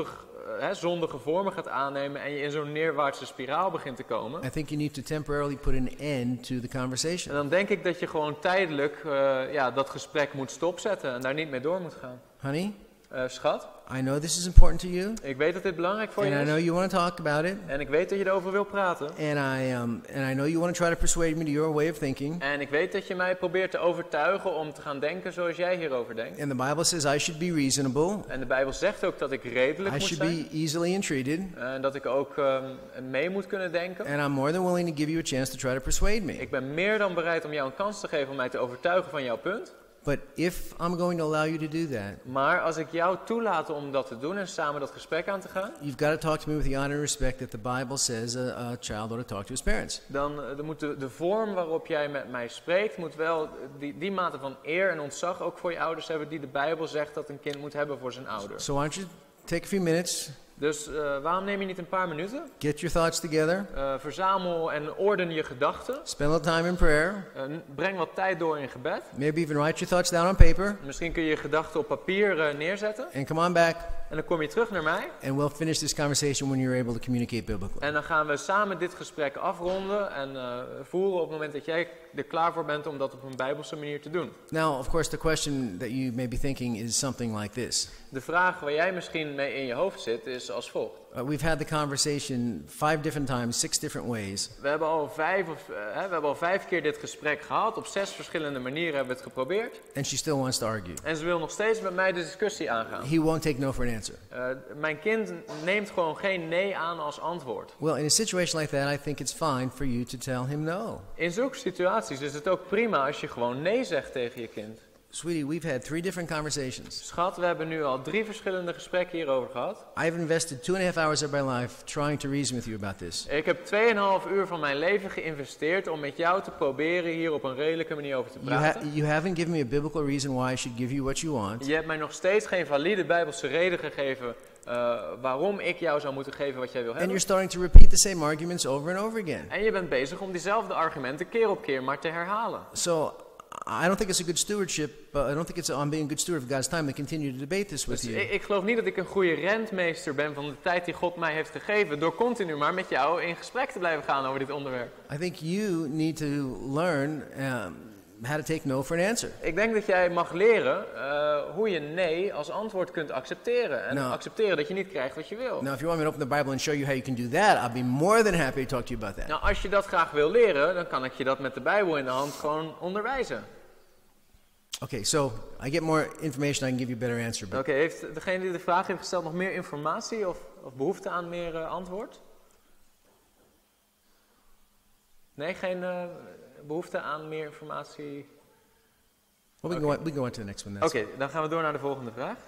zondige vormen gaat aannemen en je in zo'n neerwaartse spiraal begint te komen. I think you need to temporarily put an end to the En conversation. dan denk ik dat je gewoon tijdelijk dat gesprek moet stopzetten en daar niet mee door moet gaan. Honey, Schat, I know this is important to you, ik weet dat dit belangrijk voor and I je know is. you want to talk about it, En ik weet dat je erover wil praten. and I know you want to try to persuade me to your way of thinking. En ik weet dat je mij probeert te overtuigen om te gaan denken zoals jij hierover denkt. And the Bible says I should be reasonable, En de Bijbel zegt ook dat ik redelijk I moet should zijn. be easily entreated, En dat ik ook mee moet kunnen denken. and I'm more than willing to give you a chance to try to persuade me. Ik ben meer dan bereid om jou een kans te geven om mij te overtuigen van jouw punt. But if I'm going to allow you to do that, Maar als ik jou toelaat om dat te doen en samen dat gesprek aan te gaan, you've got to talk to me with the honor and respect that the Bible says a child ought to talk to his parents. dan moet de vorm waarop jij met mij spreekt, moet wel die mate van eer en ontzag ook voor je ouders hebben die de Bijbel zegt dat een kind moet hebben voor zijn ouders. So why don't you take a few minutes, Dus waarom neem je niet een paar minuten? get your thoughts together, Verzamel en orden je gedachten. spend a little time in prayer, Breng wat tijd door in gebed. maybe even write your thoughts down on paper, Misschien kun je je gedachten op papier neerzetten. and come on back, En dan kom je terug naar mij. and we'll finish this conversation when you're able to communicate biblically. En dan gaan we samen dit gesprek afronden en voeren op het moment dat jij er klaar voor bent om dat op een bijbelse manier te doen. Now, of course, the question that you may be thinking is something like this. De vraag waar jij misschien mee in je hoofd zit is als volgt. We've had the conversation 5 different times, 6 different ways. We hebben al 5 keer dit gesprek gehad. Op 6 verschillende manieren hebben we het geprobeerd. And she still wants to argue. En ze wil nog steeds met mij de discussie aangaan. He won't take no for an answer. Mijn kind neemt gewoon geen nee aan als antwoord. Well, in a situation like that, I think it's fine for you to tell him no. In zulke situaties is het ook prima als je gewoon nee zegt tegen je kind. Sweetie, we've had 3 different conversations. Schat, we hebben nu al 3 verschillende gesprekken hierover gehad. I've invested 2.5 hours of my life trying to reason with you about this. Ik heb 2,5 uur van mijn leven geïnvesteerd om met jou te proberen hier op een redelijke manier over te praten. You haven't given me a biblical reason why I should give you what you want. Je hebt mij nog steeds geen valide bijbelse reden gegeven waarom ik jou zou moeten geven wat jij wil And hebben. you're starting to repeat the same arguments over and over again. En je bent bezig om diezelfde argumenten keer op keer maar te herhalen. So I don't think it's a good stewardship. I don't think I'm being a good steward of God's time to continue to debate this with Dus you. ik geloof niet dat ik een goede rentmeester ben van de tijd die God mij heeft gegeven door continu maar met jou in gesprek te blijven gaan over dit onderwerp. I think you need to learn how to take no for an answer. Ik denk dat jij mag leren hoe je nee als antwoord kunt accepteren. En Nou. accepteren dat je niet krijgt wat je wil. Now, if you want me to open the Bible and show you how you can do that, I'll be more than happy to talk to you about that. Nou, als je dat graag wil leren, dan kan ik je dat met de Bijbel in de hand gewoon onderwijzen. Okay, so I get more information, I can give you a better answer. But Oké, heeft degene die de vraag heeft gesteld nog meer informatie of behoefte aan meer antwoord? Nee, geen behoefte aan meer informatie? well, we can go on to the next one. That's Oké, dan gaan we door naar de volgende vraag.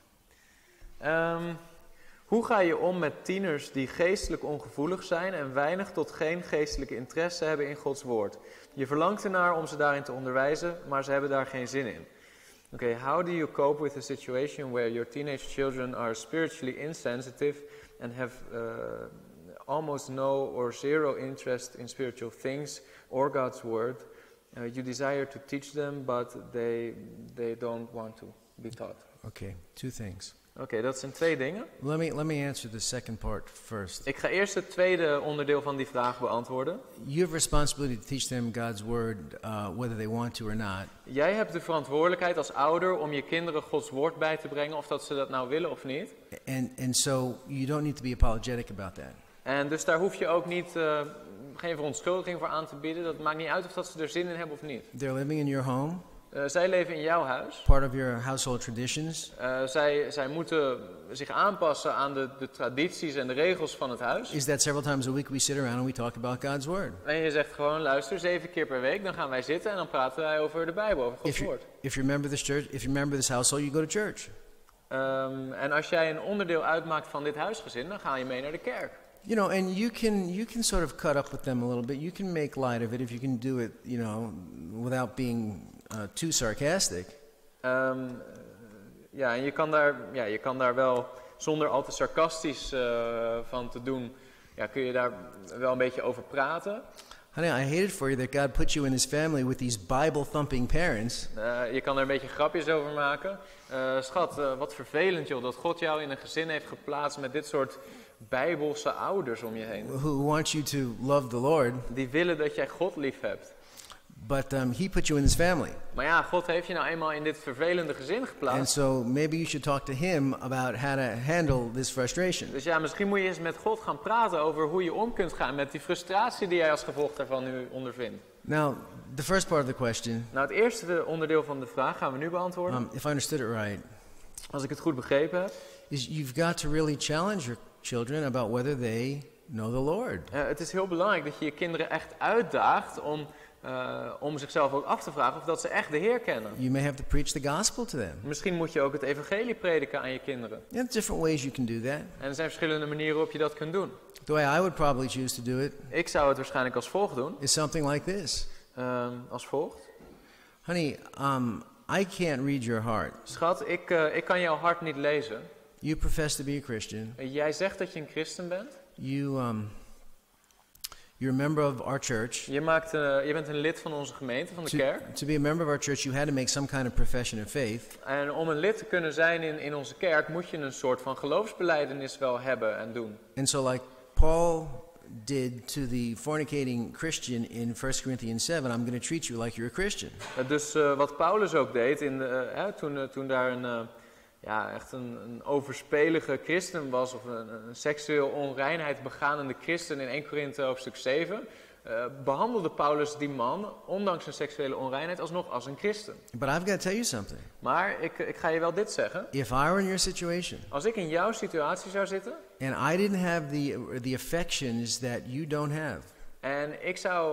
Hoe ga je om met tieners die geestelijk ongevoelig zijn en weinig tot geen geestelijke interesse hebben in Gods woord? Je verlangt ernaar om ze daarin te onderwijzen, maar ze hebben daar geen zin in. Okay, how do you cope with a situation where your teenage children are spiritually insensitive and have almost no or zero interest in spiritual things or God's word? You desire to teach them, but they don't want to be taught. Okay, 2 things. Oké, dat zijn 2 dingen. Let me answer the second part first. Ik ga eerst het tweede onderdeel van die vraag beantwoorden. You have responsibility to teach them God's word, whether they want to or not. Jij hebt de verantwoordelijkheid als ouder om je kinderen Gods woord bij te brengen, of dat ze dat nou willen of niet. And so you don't need to be apologetic about that. En dus daar hoef je ook niet, geen verontschuldiging voor aan te bieden. Dat maakt niet uit of dat ze er zin in hebben of niet. They're living in your home. Zij leven in jouw huis. part of your household traditions. Zij moeten zich aanpassen aan de tradities en de regels van het huis. Is that several times a week we sit around and we talk about God's Word. En je zegt gewoon, luister, 7 keer per week, dan gaan wij zitten en dan praten wij over de Bijbel, over Gods woord. If you're a member of this church, if you're a member of this household, you go to church. En als jij een onderdeel uitmaakt van dit huisgezin, dan ga je mee naar de kerk. You know, and you can sort of cut up with them a little bit. You can make light of it if you can do it, you know, without being too sarcastic. Ja, en je kan daar wel, zonder al te sarcastisch van te doen, ja, kun je daar wel een beetje over praten. Honey, I hate it for you that God put you in His family with these Bible-thumping parents. Je kan er een beetje grapjes over maken. Schat, wat vervelend joh, dat God jou in een gezin heeft geplaatst met dit soort Bijbelse ouders om je heen. Who want you to love the Lord, Die willen dat jij God lief hebt. but He put you in His family. Maar ja, God heeft je nou eenmaal in dit vervelende gezin And geplaatst. so maybe you should talk to Him about how to handle this frustration. Dus ja, misschien moet je eens met God gaan praten over hoe je om kunt gaan met die frustratie die jij als gevolg daarvan nu ondervindt. Now, the first part of the question, Nou, het eerste onderdeel van de vraag gaan we nu beantwoorden. if I understood it right, Als ik het goed begrepen heb. is you've got to really challenge your children about whether they know the Lord. Het is heel belangrijk dat je je kinderen echt uitdaagt om zichzelf ook af te vragen of dat ze echt de Heer kennen. You may have to preach the gospel to them. Misschien moet je ook het evangelie prediken aan je kinderen. There's different ways you can do that. En er zijn verschillende manieren waarop je dat kunt doen. The way I would probably choose to do it Ik zou het waarschijnlijk als volgt doen. is something like this. Als volgt. Honey, I can't read your heart. Schat, ik kan jouw hart niet lezen. You profess to be a Christian. Jij zegt dat je een christen bent. You're a member of our church. Je bent een lid van onze gemeente, van de kerk. To be a member of our church, you had to make some kind of profession of faith. En om een lid te kunnen zijn in onze kerk moet je een soort van geloofsbelijdenis wel hebben en doen. And so like Paul did to the fornicating Christian in 1 Corinthians 7, I'm going to treat you like you're a Christian. Dus wat Paulus ook deed toen daar echt een overspelige christen was, of een seksueel onreinheid beganende christen in 1 Korinthe hoofdstuk 7, behandelde Paulus die man, ondanks zijn seksuele onreinheid, alsnog als een christen. But I've got to tell you something. Maar ik ga je wel dit zeggen. If I were in your situation, Als ik in jouw situatie zou zitten, and I didn't have the affections that you don't have, en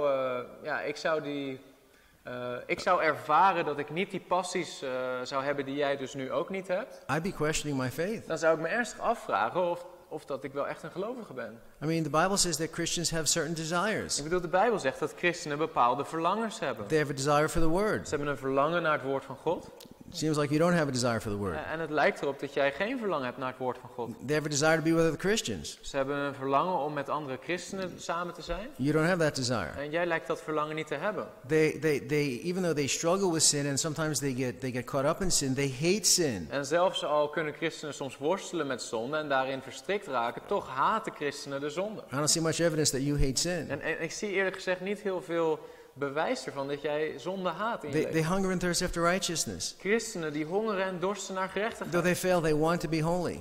ik zou ervaren dat ik niet die passies zou hebben die jij dus nu ook niet hebt, I'd be questioning my faith. dan zou ik me ernstig afvragen of dat ik wel echt een gelovige ben. I mean, the Bible says that Christians have certain desires. Ik bedoel, de Bijbel zegt dat christenen bepaalde verlangens hebben. They have a desire for the Word. Ze hebben een verlangen naar het woord van God. It seems like you don't have a desire for the Word. En het lijkt erop dat jij geen verlangen hebt naar het woord van God. They have a desire to be with other Christians. Ze hebben een verlangen om met andere christenen samen te zijn. You don't have that desire. En jij lijkt dat verlangen niet te hebben. They even though they struggle with sin and sometimes they get caught up in sin, they hate sin. En zelfs al kunnen christenen soms worstelen met zonde en daarin verstrikt raken, toch haten christenen de zonde. I don't see much evidence that you hate sin. En ik zie eerlijk gezegd niet heel veel bewijs ervan dat jij zonde haat in je They leven. hunger and thirst after righteousness. Christenen die hongeren en dorsten naar Though gerechtigheid. they fail, they want to be holy.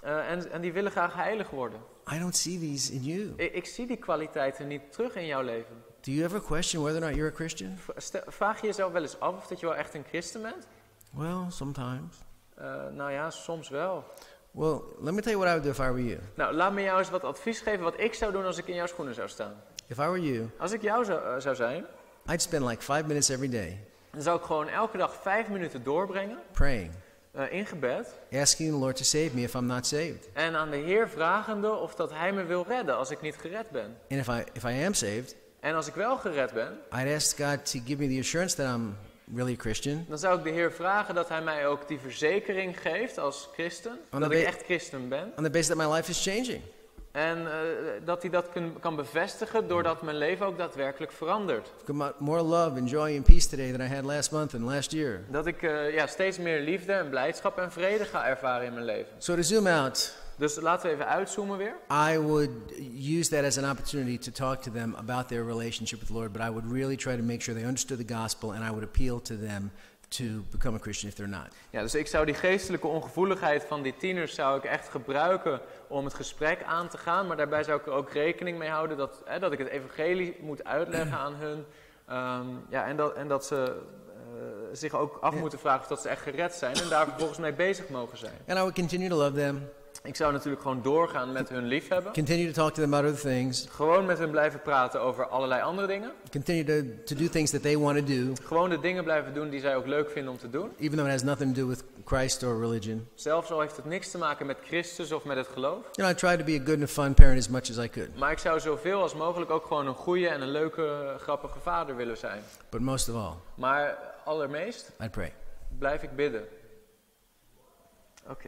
En die willen graag heilig worden. I don't see these in you. Ik zie die kwaliteiten niet terug in jouw leven. Do you ever question whether or not you're a Christian? Vraag je jezelf wel eens af of dat je wel echt een christen bent? Well, sometimes. Nou ja, soms wel. Well, let me tell you what I would do if I were you. Nou, laat me jou eens wat advies geven wat ik zou doen als ik in jouw schoenen zou staan. If I were you, Als ik jou zou zijn, I'd spend like 5 minutes every day dan zou ik gewoon elke dag 5 minuten doorbrengen praying, in gebed. asking the Lord to save me if I'm not saved. En aan de Heer vragende of dat Hij me wil redden als ik niet gered ben. And if I am saved, En als ik wel gered ben, I'd ask God to give me the assurance that I'm really a Christian. dan zou ik de Heer vragen dat Hij mij ook die verzekering geeft als christen. Dat ik echt christen ben. On the basis that my life is changing. En dat hij dat kan bevestigen doordat mijn leven ook daadwerkelijk verandert. I've got more love and joy and peace today than I had last month and last year. Dat ik steeds meer liefde en blijdschap en vrede ga ervaren in mijn leven. So to zoom out, Dus laten we even uitzoomen weer. I would use that as an opportunity to talk to them about their relationship with the Lord, but I would really try to make sure they understood the gospel and I would appeal to them to become a Christian if they're not. Ja, dus ik zou die geestelijke ongevoeligheid van die tieners zou ik echt gebruiken om het gesprek aan te gaan. Maar daarbij zou ik er ook rekening mee houden dat ik het evangelie moet uitleggen aan hun. En dat ze zich ook af moeten vragen of dat ze echt gered zijn en daar vervolgens mee bezig mogen zijn. And I would continue to love them, Ik zou natuurlijk gewoon doorgaan met hun liefhebben. continue to talk to them about other things, Gewoon met hun blijven praten over allerlei andere dingen. continue to do things that they want to do, Gewoon de dingen blijven doen die zij ook leuk vinden om te doen. even though it has nothing to do with Christ or religion. Zelfs al heeft het niks te maken met Christus of met het geloof. I tried to be a good and a fun parent as much as I could. Maar ik zou zoveel als mogelijk ook gewoon een goede en een leuke, grappige vader willen zijn. But most of all, Maar allermeest I'd pray. blijf ik bidden. Oké.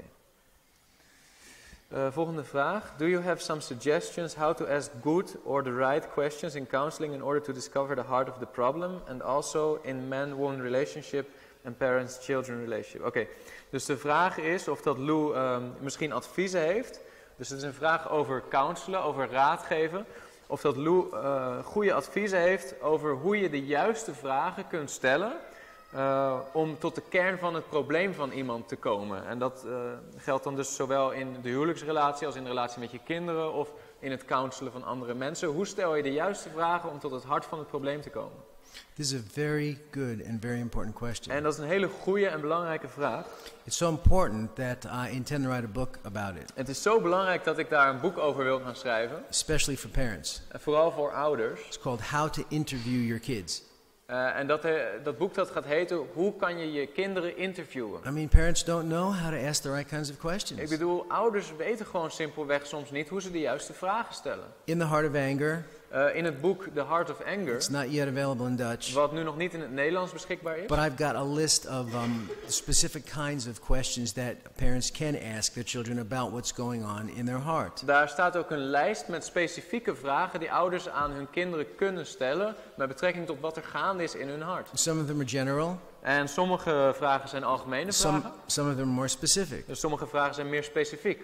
Volgende vraag. Do you have some suggestions how to ask good or the right questions in counseling in order to discover the heart of the problem? And also in man-woman relationship and parents-children relationship. Oké, dus de vraag is of dat Lou misschien adviezen heeft. Dus het is een vraag over counselen, over raad geven. Of dat Lou goede adviezen heeft over hoe je de juiste vragen kunt stellen om tot de kern van het probleem van iemand te komen. En dat geldt dan dus zowel in de huwelijksrelatie als in de relatie met je kinderen of in het counselen van andere mensen. Hoe stel je de juiste vragen om tot het hart van het probleem te komen? This is a very good and very important question. En dat is een hele goede en belangrijke vraag. It's so important that I intend to write a book about it, Het is zo belangrijk dat ik daar een boek over wil gaan schrijven. especially for parents. En vooral voor ouders. It's called How to Interview Your Kids. En dat boek dat gaat heten, hoe kan je je kinderen interviewen? I mean, parents don't know how to ask the right kinds of Ik questions. bedoel, ouders weten gewoon simpelweg soms niet hoe ze de juiste vragen stellen. In The Heart of Anger, In het boek The Heart of Anger, it's not yet available in Dutch, wat nu nog niet in het Nederlands beschikbaar is. but I've got a list of specific kinds of questions that parents can ask their children about what's going on in their heart. Daar staat ook een lijst met specifieke vragen die ouders aan hun kinderen kunnen stellen met betrekking tot wat er gaande is in hun hart. Some of them are general, En sommige vragen zijn algemene vragen, some of them are more specific. dus sommige vragen zijn meer specifiek.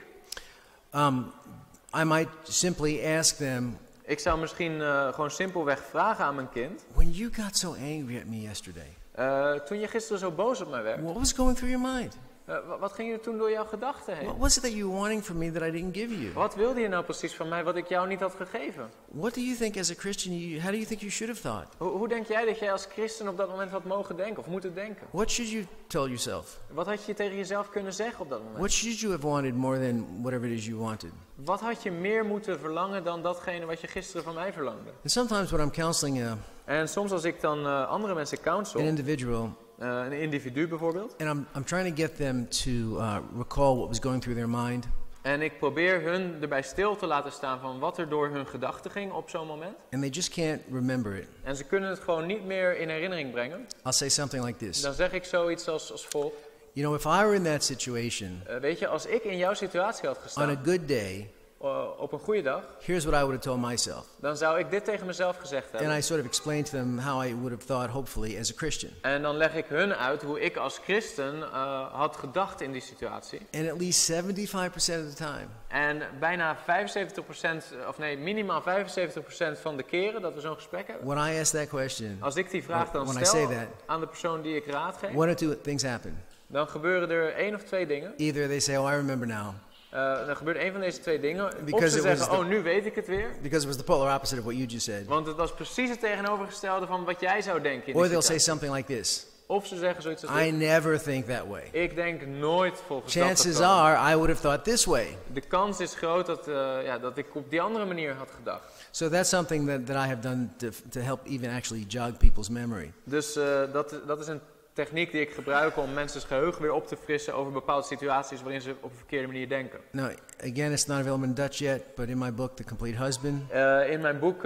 I might simply ask them, Ik zou misschien gewoon simpelweg vragen aan mijn kind. when you got so angry at me yesterday, Toen je gisteren zo boos op mij werd, what was going through your mind? wat ging er toen door jouw gedachten heen? What was it that you were wanting from me that I didn't give you? Wat wilde je nou precies van mij wat ik jou niet had gegeven? What do you think as a Christian, how do you think you should have thought? Hoe denk jij dat jij als christen op dat moment had mogen denken of moeten denken? What should you tell yourself? Wat had je tegen jezelf kunnen zeggen op dat moment? What should you have wanted more than whatever it is you wanted? Wat had je meer moeten verlangen dan datgene wat je gisteren van mij verlangde? And sometimes when I'm counseling En soms als ik dan andere mensen an counsel, individual, een individu bijvoorbeeld, and I'm trying to get them to recall what was going through their mind, en ik probeer hun erbij stil te laten staan van wat er door hun gedachten ging op zo'n moment, and they just can't remember it, en ze kunnen het gewoon niet meer in herinnering brengen, I'll say something like this. dan zeg ik zoiets als volgt. You know, if I were in that situation Weet je, als ik in jouw situatie had on a gestaan, good day, op een goede dag, here's what I would have told myself. dan zou ik dit tegen mezelf gezegd And hebben. I sort of explained to them how I would have thought, hopefully, as a Christian. En dan leg ik hun uit hoe ik als christen had gedacht in die situatie. And at least 75% of the time, En bijna 75%, of nee, minimaal 75% van de keren dat we zo'n gesprek hebben, when I ask that question, als ik die vraag dan When I stel say that, aan de persoon die ik raad geef, one or two things happen. dan gebeuren er 1 of 2 dingen. Either they say, oh, I remember now, Dan gebeurt een van deze 2 dingen. Of Because ze it was zeggen, the- oh, nu weet ik het weer. because it was the polar opposite of what you just said. Want het was precies het tegenovergestelde van wat jij zou denken in Or die they'll say situatie. something like this, Of ze zeggen zoiets als I dit. never think that way. Ik denk nooit volgens dat Chances patroon. are I would have thought this way. De kans is groot dat ik op die andere manier had gedacht. So that's something that I have done to help even actually jog people's memory. Dus dat is een techniek die ik gebruik om mensen's geheugen weer op te frissen over bepaalde situaties waarin ze op een verkeerde manier denken. Now, again, it's not available in Dutch yet, but in my book, The Complete Husband, In mijn boek,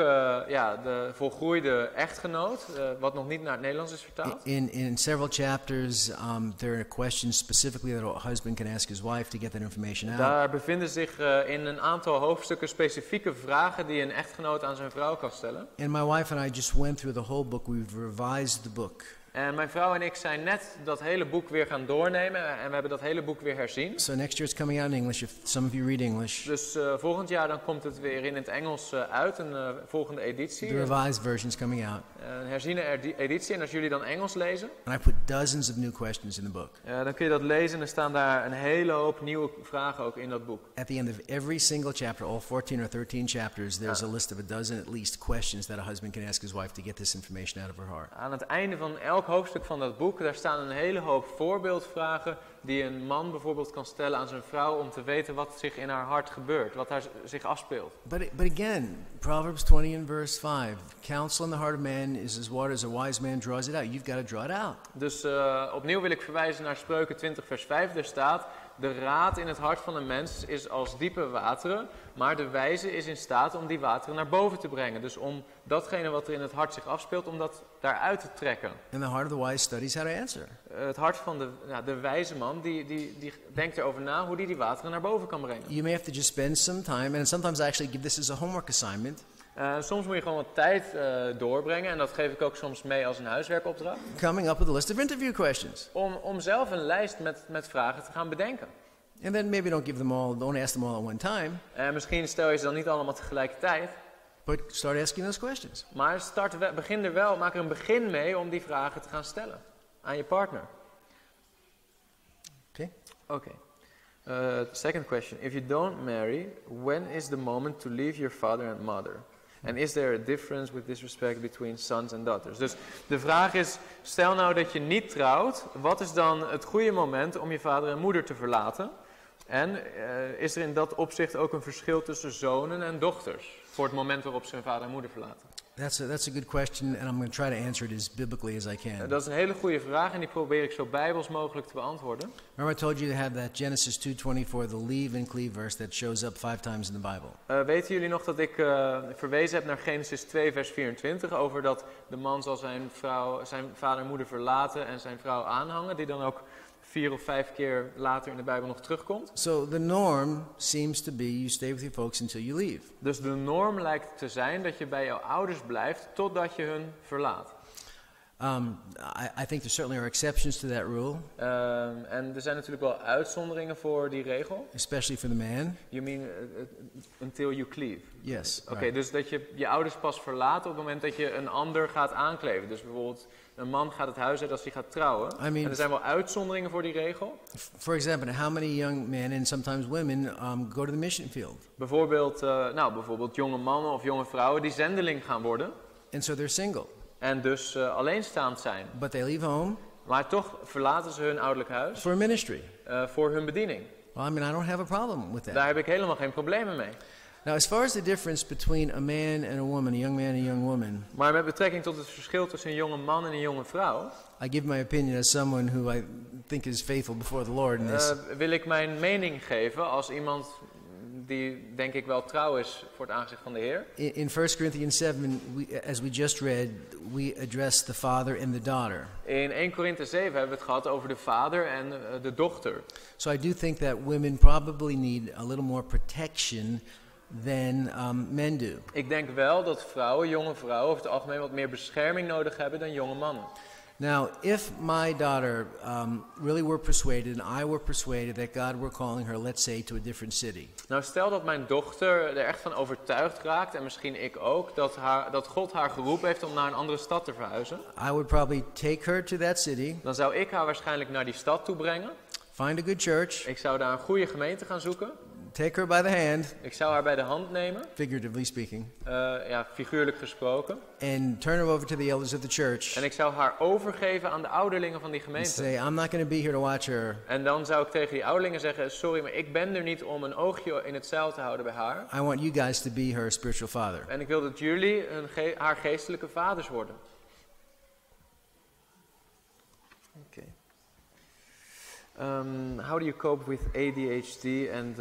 de volgroeide echtgenoot, wat nog niet naar het Nederlands is vertaald. in several chapters, there are questions specifically that a husband can ask his wife to get that information out. Daar bevinden zich in een aantal hoofdstukken specifieke vragen die een echtgenoot aan zijn vrouw kan stellen. And my wife and I just went through the whole book. We've revised the book. En mijn vrouw en ik zijn net dat hele boek weer gaan doornemen en we hebben dat hele boek weer herzien. So next year it's coming out in English if some of you read English. Dus volgend jaar dan komt het weer in het Engels uit, een volgende editie. The revised version's coming out. Een herziene editie. En als jullie dan Engels lezen, And I put dozens of new questions in the book. dan kun je dat lezen en er staan daar een hele hoop nieuwe vragen ook in dat boek. At the end of every single chapter, all 14 or 13 chapters, there's a list of a dozen at least questions that a husband can ask his wife to get this information out of her heart. Aan het einde van elk elk hoofdstuk van dat boek, daar staan een hele hoop voorbeeldvragen die een man bijvoorbeeld kan stellen aan zijn vrouw om te weten wat zich in haar hart gebeurt, wat zich afspeelt. But again, Proverbs 20 and verse 5, counsel in the heart of man is as water, as a wise man draws it out. You've got to draw it out. Dus opnieuw wil ik verwijzen naar Spreuken 20 vers 5. Daar staat, de raad in het hart van een mens is als diepe wateren, maar de wijze is in staat om die wateren naar boven te brengen. Dus om datgene wat er in het hart zich afspeelt, om dat daaruit te trekken. And the heart of the wise studies how to answer. Het hart van de wijze man, die denkt erover na hoe die wateren naar boven kan brengen. You may have to just spend some time, and sometimes I actually give this as a homework assignment. Soms moet je gewoon wat tijd doorbrengen en dat geef ik ook soms mee als een huiswerkopdracht. Coming up with a list of interview questions. Om zelf een lijst met vragen te gaan bedenken. And then maybe don't ask them all at one time. Misschien stel je ze dan niet allemaal tegelijkertijd. But start asking those questions. Maar maak er een begin mee om die vragen te gaan stellen aan je partner. Okay. Second question. If you don't marry, when is the moment to leave your father and mother? And is there a difference with this respect between sons and daughters? Dus de vraag is, stel nou dat je niet trouwt, wat is dan het goede moment om je vader en moeder te verlaten? En is er in dat opzicht ook een verschil tussen zonen en dochters? Voor het moment waarop ze hun vader en moeder verlaten. That's a good question, and I'm going to try to answer it as biblically as I can. Dat is een hele goede vraag en die probeer ik zo bijbels mogelijk te beantwoorden. Remember I told you to have that Genesis 2:24, the leave and cleave verse that shows up 5 times in the Bible. Weten jullie nog dat ik verwezen heb naar Genesis 2 vers 24 over dat de man zal zijn vader en moeder verlaten en zijn vrouw aanhangen, die dan ook 4 of 5 keer later in de Bijbel nog terugkomt. So the norm seems to be you stay with your folks until you leave. Dus de norm lijkt te zijn dat je bij jouw ouders blijft totdat je hun verlaat. I think there certainly are exceptions to that rule. En er zijn natuurlijk wel uitzonderingen voor die regel. Especially for the man. You mean until you cleave? Yes. Oké, dus dat je je ouders pas verlaat op het moment dat je een ander gaat aankleven. Dus bijvoorbeeld een man gaat het huis uit als hij gaat trouwen. En er zijn wel uitzonderingen voor die regel. For example, how many young men and sometimes women go to the mission field? Bijvoorbeeld jonge mannen of jonge vrouwen die zendeling gaan worden. And so they're single. En dus alleenstaand zijn. But they leave home. Maar toch verlaten ze hun ouderlijk huis. For ministry. Voor hun bediening. Well, I don't have a problem with that. Daar heb ik helemaal geen problemen mee. Now, as far as the difference between a man and a woman, a young man and a young woman. Maar met betrekking tot het verschil tussen een jonge man en een jonge vrouw. I give my opinion as someone who I think is faithful before the Lord in this. Wil ik mijn mening geven als iemand die denk ik wel trouw is voor het aangezicht van de Heer. In 1 Corinthians 7, as we just read, we address the father and the daughter. In 1 Korinthe 7 hebben we het gehad over de vader en de dochter. So I do think that women probably need a little more protection than men do. Ik denk wel dat jonge vrouwen over het algemeen wat meer bescherming nodig hebben dan jonge mannen. Now, if my daughter really were persuaded, and I were persuaded that God were calling her, let's say, to a different city. Nou, stel dat mijn dochter er echt van overtuigd raakt, en misschien ik ook, dat God haar geroepen heeft om naar een andere stad te verhuizen. I would probably take her to that city. Dan zou ik haar waarschijnlijk naar die stad toe brengen. Find a good church. Ik zou daar een goede gemeente gaan zoeken. Take her by the hand. Ik zou haar bij de hand nemen. Figuratively speaking. Figuurlijk gesproken. And turn her over to the elders of the church. En ik zou haar overgeven aan de ouderlingen van die gemeente. And say, I'm not going to be here to watch her. En dan zou ik tegen die ouderlingen zeggen, sorry, maar ik ben er niet om een oogje in het zeil te houden bij haar. I want you guys to be her spiritual father. En ik wil dat jullie haar geestelijke vaders worden. Okay. How do you cope with ADHD and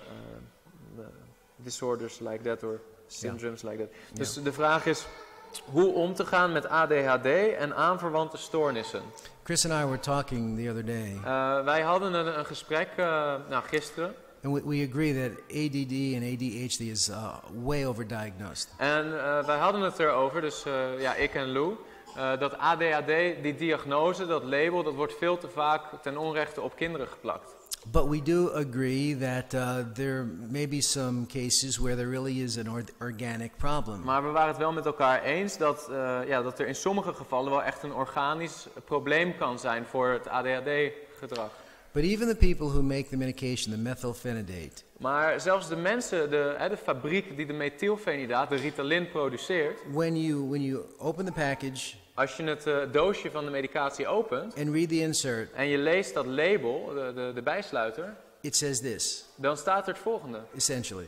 disorders like that or syndromes like that? Dus de vraag is hoe om te gaan met ADHD en aanverwante stoornissen. Chris and I were talking the other day. Wij hadden een gesprek gisteren. And we agree that ADD and ADHD is way overdiagnosed. En wij hadden het erover, dus ik en Lou. Dat ADHD, die diagnose, dat label, dat wordt veel te vaak ten onrechte op kinderen geplakt. But we do agree that there may be some cases where there really is an organic problem. Maar we waren het wel met elkaar eens dat er in sommige gevallen wel echt een organisch probleem kan zijn voor het ADHD-gedrag. But even the people who make the medication, the methylphenidate. Maar zelfs de mensen, de fabriek die de methylfenidaat, de Ritalin, produceert. When you open the package. Als je het doosje van de medicatie opent and read the insert, en je leest dat label, de bijsluiter, it says this, dan staat er het volgende. essentially.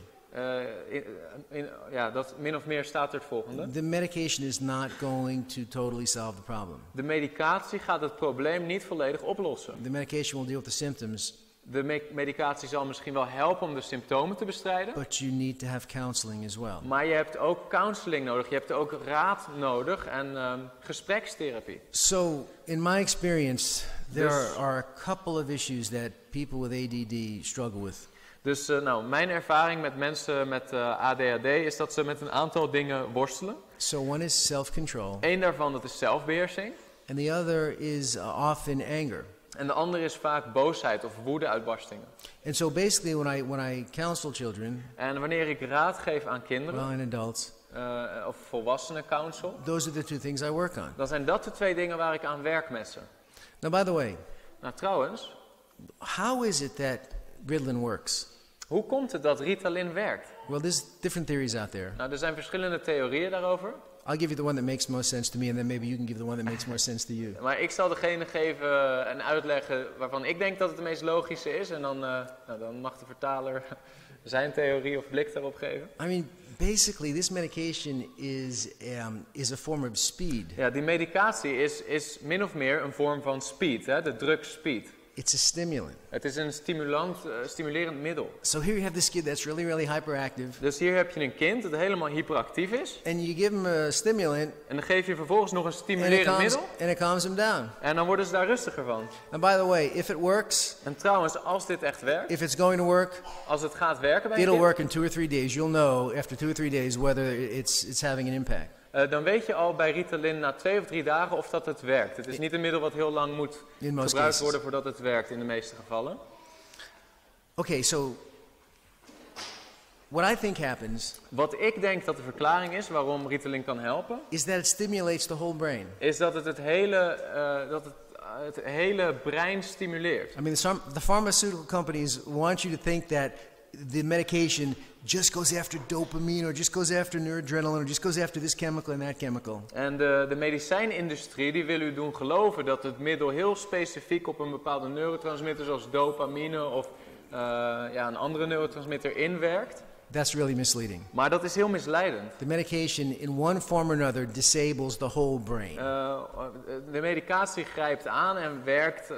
Dat min of meer staat er het volgende. The medication is not going to totally solve the problem. De medicatie gaat het probleem niet volledig oplossen. The medication will deal with the symptoms, De medicatie zal misschien wel helpen om de symptomen te bestrijden. but you need to have counseling as well. Maar je hebt ook counseling nodig, je hebt ook raad nodig en gesprekstherapie. So, in my experience, there Dus- are a couple of issues that people with ADD struggle with. Dus mijn ervaring met mensen met ADHD is dat ze met een aantal dingen worstelen. So, one is self-control, Eén daarvan dat is zelfbeheersing. and the other is often anger. En de andere is vaak boosheid of woedeuitbarstingen. And so, basically, when I counsel children, En wanneer ik raad geef aan kinderen well, and adults, of volwassenen counsel, those are the two things I work on. dan zijn dat de twee dingen waar ik aan werk met ze. Now, by the way, Nou trouwens, how is it that Ritalin works? hoe komt het dat Ritalin werkt? Well, there's different theories out there. Nou, er zijn verschillende theorieën daarover. I'll give you the one that makes most sense to me, and then maybe you can give the one that makes more sense to you. Maar ik zal degene geven en uitleggen waarvan ik denk dat het de meest logische is. En dan, dan mag de vertaler zijn theorie of blik daarop geven. I mean, basically, this medication is a form of speed. Ja, die medicatie is min of meer een vorm van speed, hè, de drug speed. It's a stimulant. Het is een stimulerend middel. So here you have this kid that's really, really hyperactive, Dus hier heb je een kind dat helemaal hyperactief is. and you give him a stimulant, En dan geef je vervolgens nog een and stimulerend middel. it calms him down. En dan worden ze daar rustiger van. And by the way, if it works, En trouwens, als dit echt werkt, if it's going to work, als het gaat werken bij een it'll kind, work in 2 or 3 days. You'll know after 2 or 3 days whether it's having an impact. dan weet je al bij Ritalin na 2 of 3 dagen of dat het werkt. Het is niet een middel wat heel lang moet In most gebruikt cases. worden voordat het werkt in de meeste gevallen. Okay, so what I think happens Wat ik denk dat de verklaring is waarom Ritalin kan helpen, is that it stimulates the whole brain. is dat het het hele brein stimuleert. I mean, the pharmaceutical companies want you to think that the medication just goes after dopamine or just goes after noradrenaline or just goes after this chemical and that chemical. En de medicijnindustrie die wil u doen geloven dat het middel heel specifiek op een bepaalde neurotransmitter zoals dopamine of een andere neurotransmitter inwerkt. That's really misleading. Maar dat is heel misleidend. The medication, in one form or another, disables the whole brain. De medicatie grijpt aan en werkt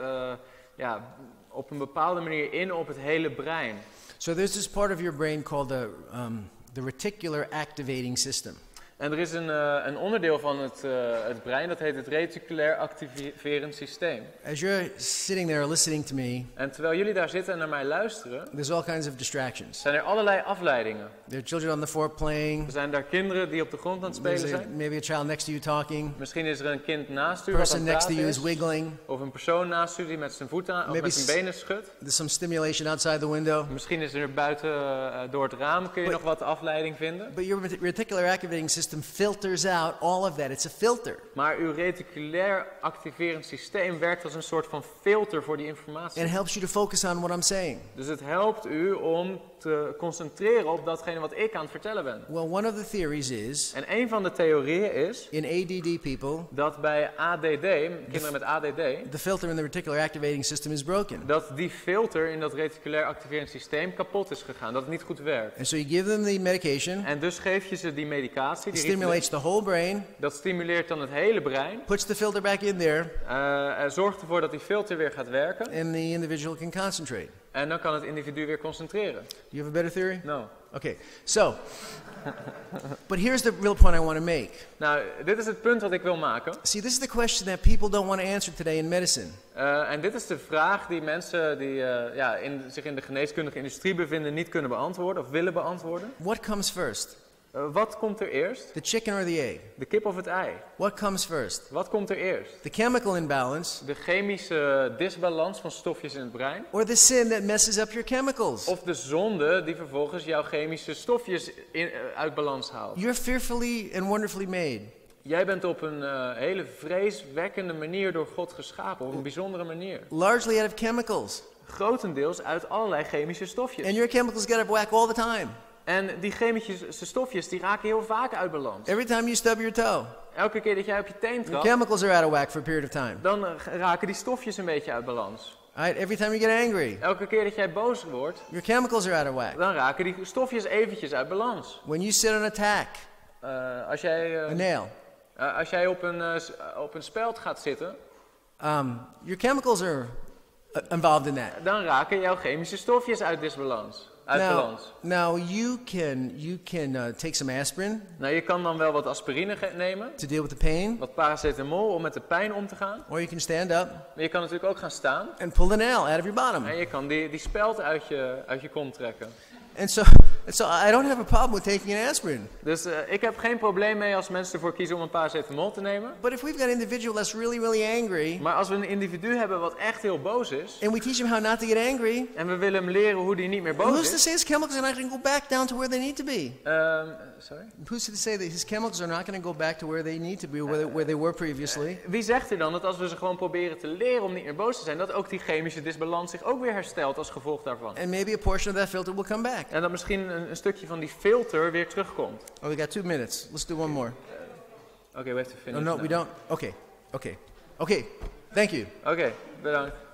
op een bepaalde manier in op het hele brein. So there's this part of your brain called the reticular activating system. En er is een onderdeel van het brein, dat heet het reticulair activerend systeem. As you're sitting there listening to me, En terwijl jullie daar zitten en naar mij luisteren, there's all kinds of distractions. zijn er allerlei afleidingen. There are children on the floor playing. Er zijn daar kinderen die op de grond aan het spelen There's zijn. maybe a child next to you talking. Misschien is er een kind naast u The wat aan person het next to praten you is is. wiggling. Of een persoon naast u die met zijn voeten of Maybe met zijn benen schudt. There's some stimulation outside the window. Misschien is er buiten door het raam kun je But- nog wat afleiding vinden. But your reticular activating system filters out all of that. It's a filter. Maar uw reticulair activerend systeem werkt als een soort van filter voor die informatie. And it helps you to focus on what I'm saying. Dus het helpt u om te concentreren op datgene wat ik aan het vertellen ben. Well, one of the theories is, En een van de theorieën is in ADD people, dat bij ADD, kinderen met ADD, the filter in the reticular activating system is broken. dat die filter in dat reticulair activerend systeem kapot is gegaan. Dat het niet goed werkt. And so you give them the medication, En dus geef je ze die medicatie, it die stimulates the whole brain, dat stimuleert dan het hele brein. puts the filter back in there, Zorgt ervoor dat die filter weer gaat werken. and the individual can concentrate. En dan kan het individu weer concentreren. Do you have a better theory? No. Okay, so, but here's the real point I want to make. Nou, dit is het punt wat ik wil maken. See, this is the question that people don't want to answer today in medicine. En dit is de vraag die mensen die zich in de geneeskundige industrie bevinden niet kunnen beantwoorden of willen beantwoorden. What comes first, Wat komt er eerst? the chicken or the egg? De kip of het ei? What comes first? Wat komt er eerst? The chemical imbalance De chemische disbalans van stofjes in het brein? or the sin that messes up your chemicals? Of de zonde die vervolgens jouw chemische stofjes uit balans haalt? You're fearfully and wonderfully made. Jij bent op een hele vreeswekkende manier door God geschapen, op een bijzondere manier. Largely out of chemicals. Grotendeels uit allerlei chemische stofjes. And your chemicals get out of whack all the time. En die chemische stofjes die raken heel vaak uit balans. Every time you stub your toe, Elke keer dat jij op je teen your trapt, chemicals are out of whack for a period of time. dan raken die stofjes een beetje uit balans. Right? Every time you get angry, Elke keer dat jij boos wordt, your chemicals are out of whack. dan raken die stofjes eventjes uit balans. When you sit on a tack, Als jij op een speld gaat zitten, your chemicals are involved in that. dan raken jouw chemische stofjes uit disbalans. Uit balans. Now you can take some aspirin Nou, je kan dan wel wat aspirine nemen, to deal with the pain, wat paracetamol om met de pijn om te gaan. or you can stand up Maar je kan natuurlijk ook gaan staan and pull the nail out of your bottom. en je kan die speld uit je kont trekken. And so I don't have a problem with taking an aspirin. Dus ik heb geen probleem mee als mensen ervoor kiezen om een paracetamol te nemen. But if we've got an individual that's really, really angry, Maar als we een individu hebben wat echt heel boos is, and we teach him how not to get angry, en we willen hem leren hoe hij niet meer boos who's to is. say his chemicals are not going to go back down to where they need to be? Sorry? Who's to say that his chemicals are not going to go back to where they need to be, where they were previously? Wie zegt er dan dat als we ze gewoon proberen te leren om niet meer boos te zijn, dat ook die chemische disbalans zich ook weer herstelt als gevolg daarvan? And maybe a portion of that filter will come back. En dat misschien een stukje van die filter weer terugkomt. Oh, we got 2 minutes. Let's do one more. Oké, we have to finish. No, we don't. Okay. Thank you. Oké, bedankt.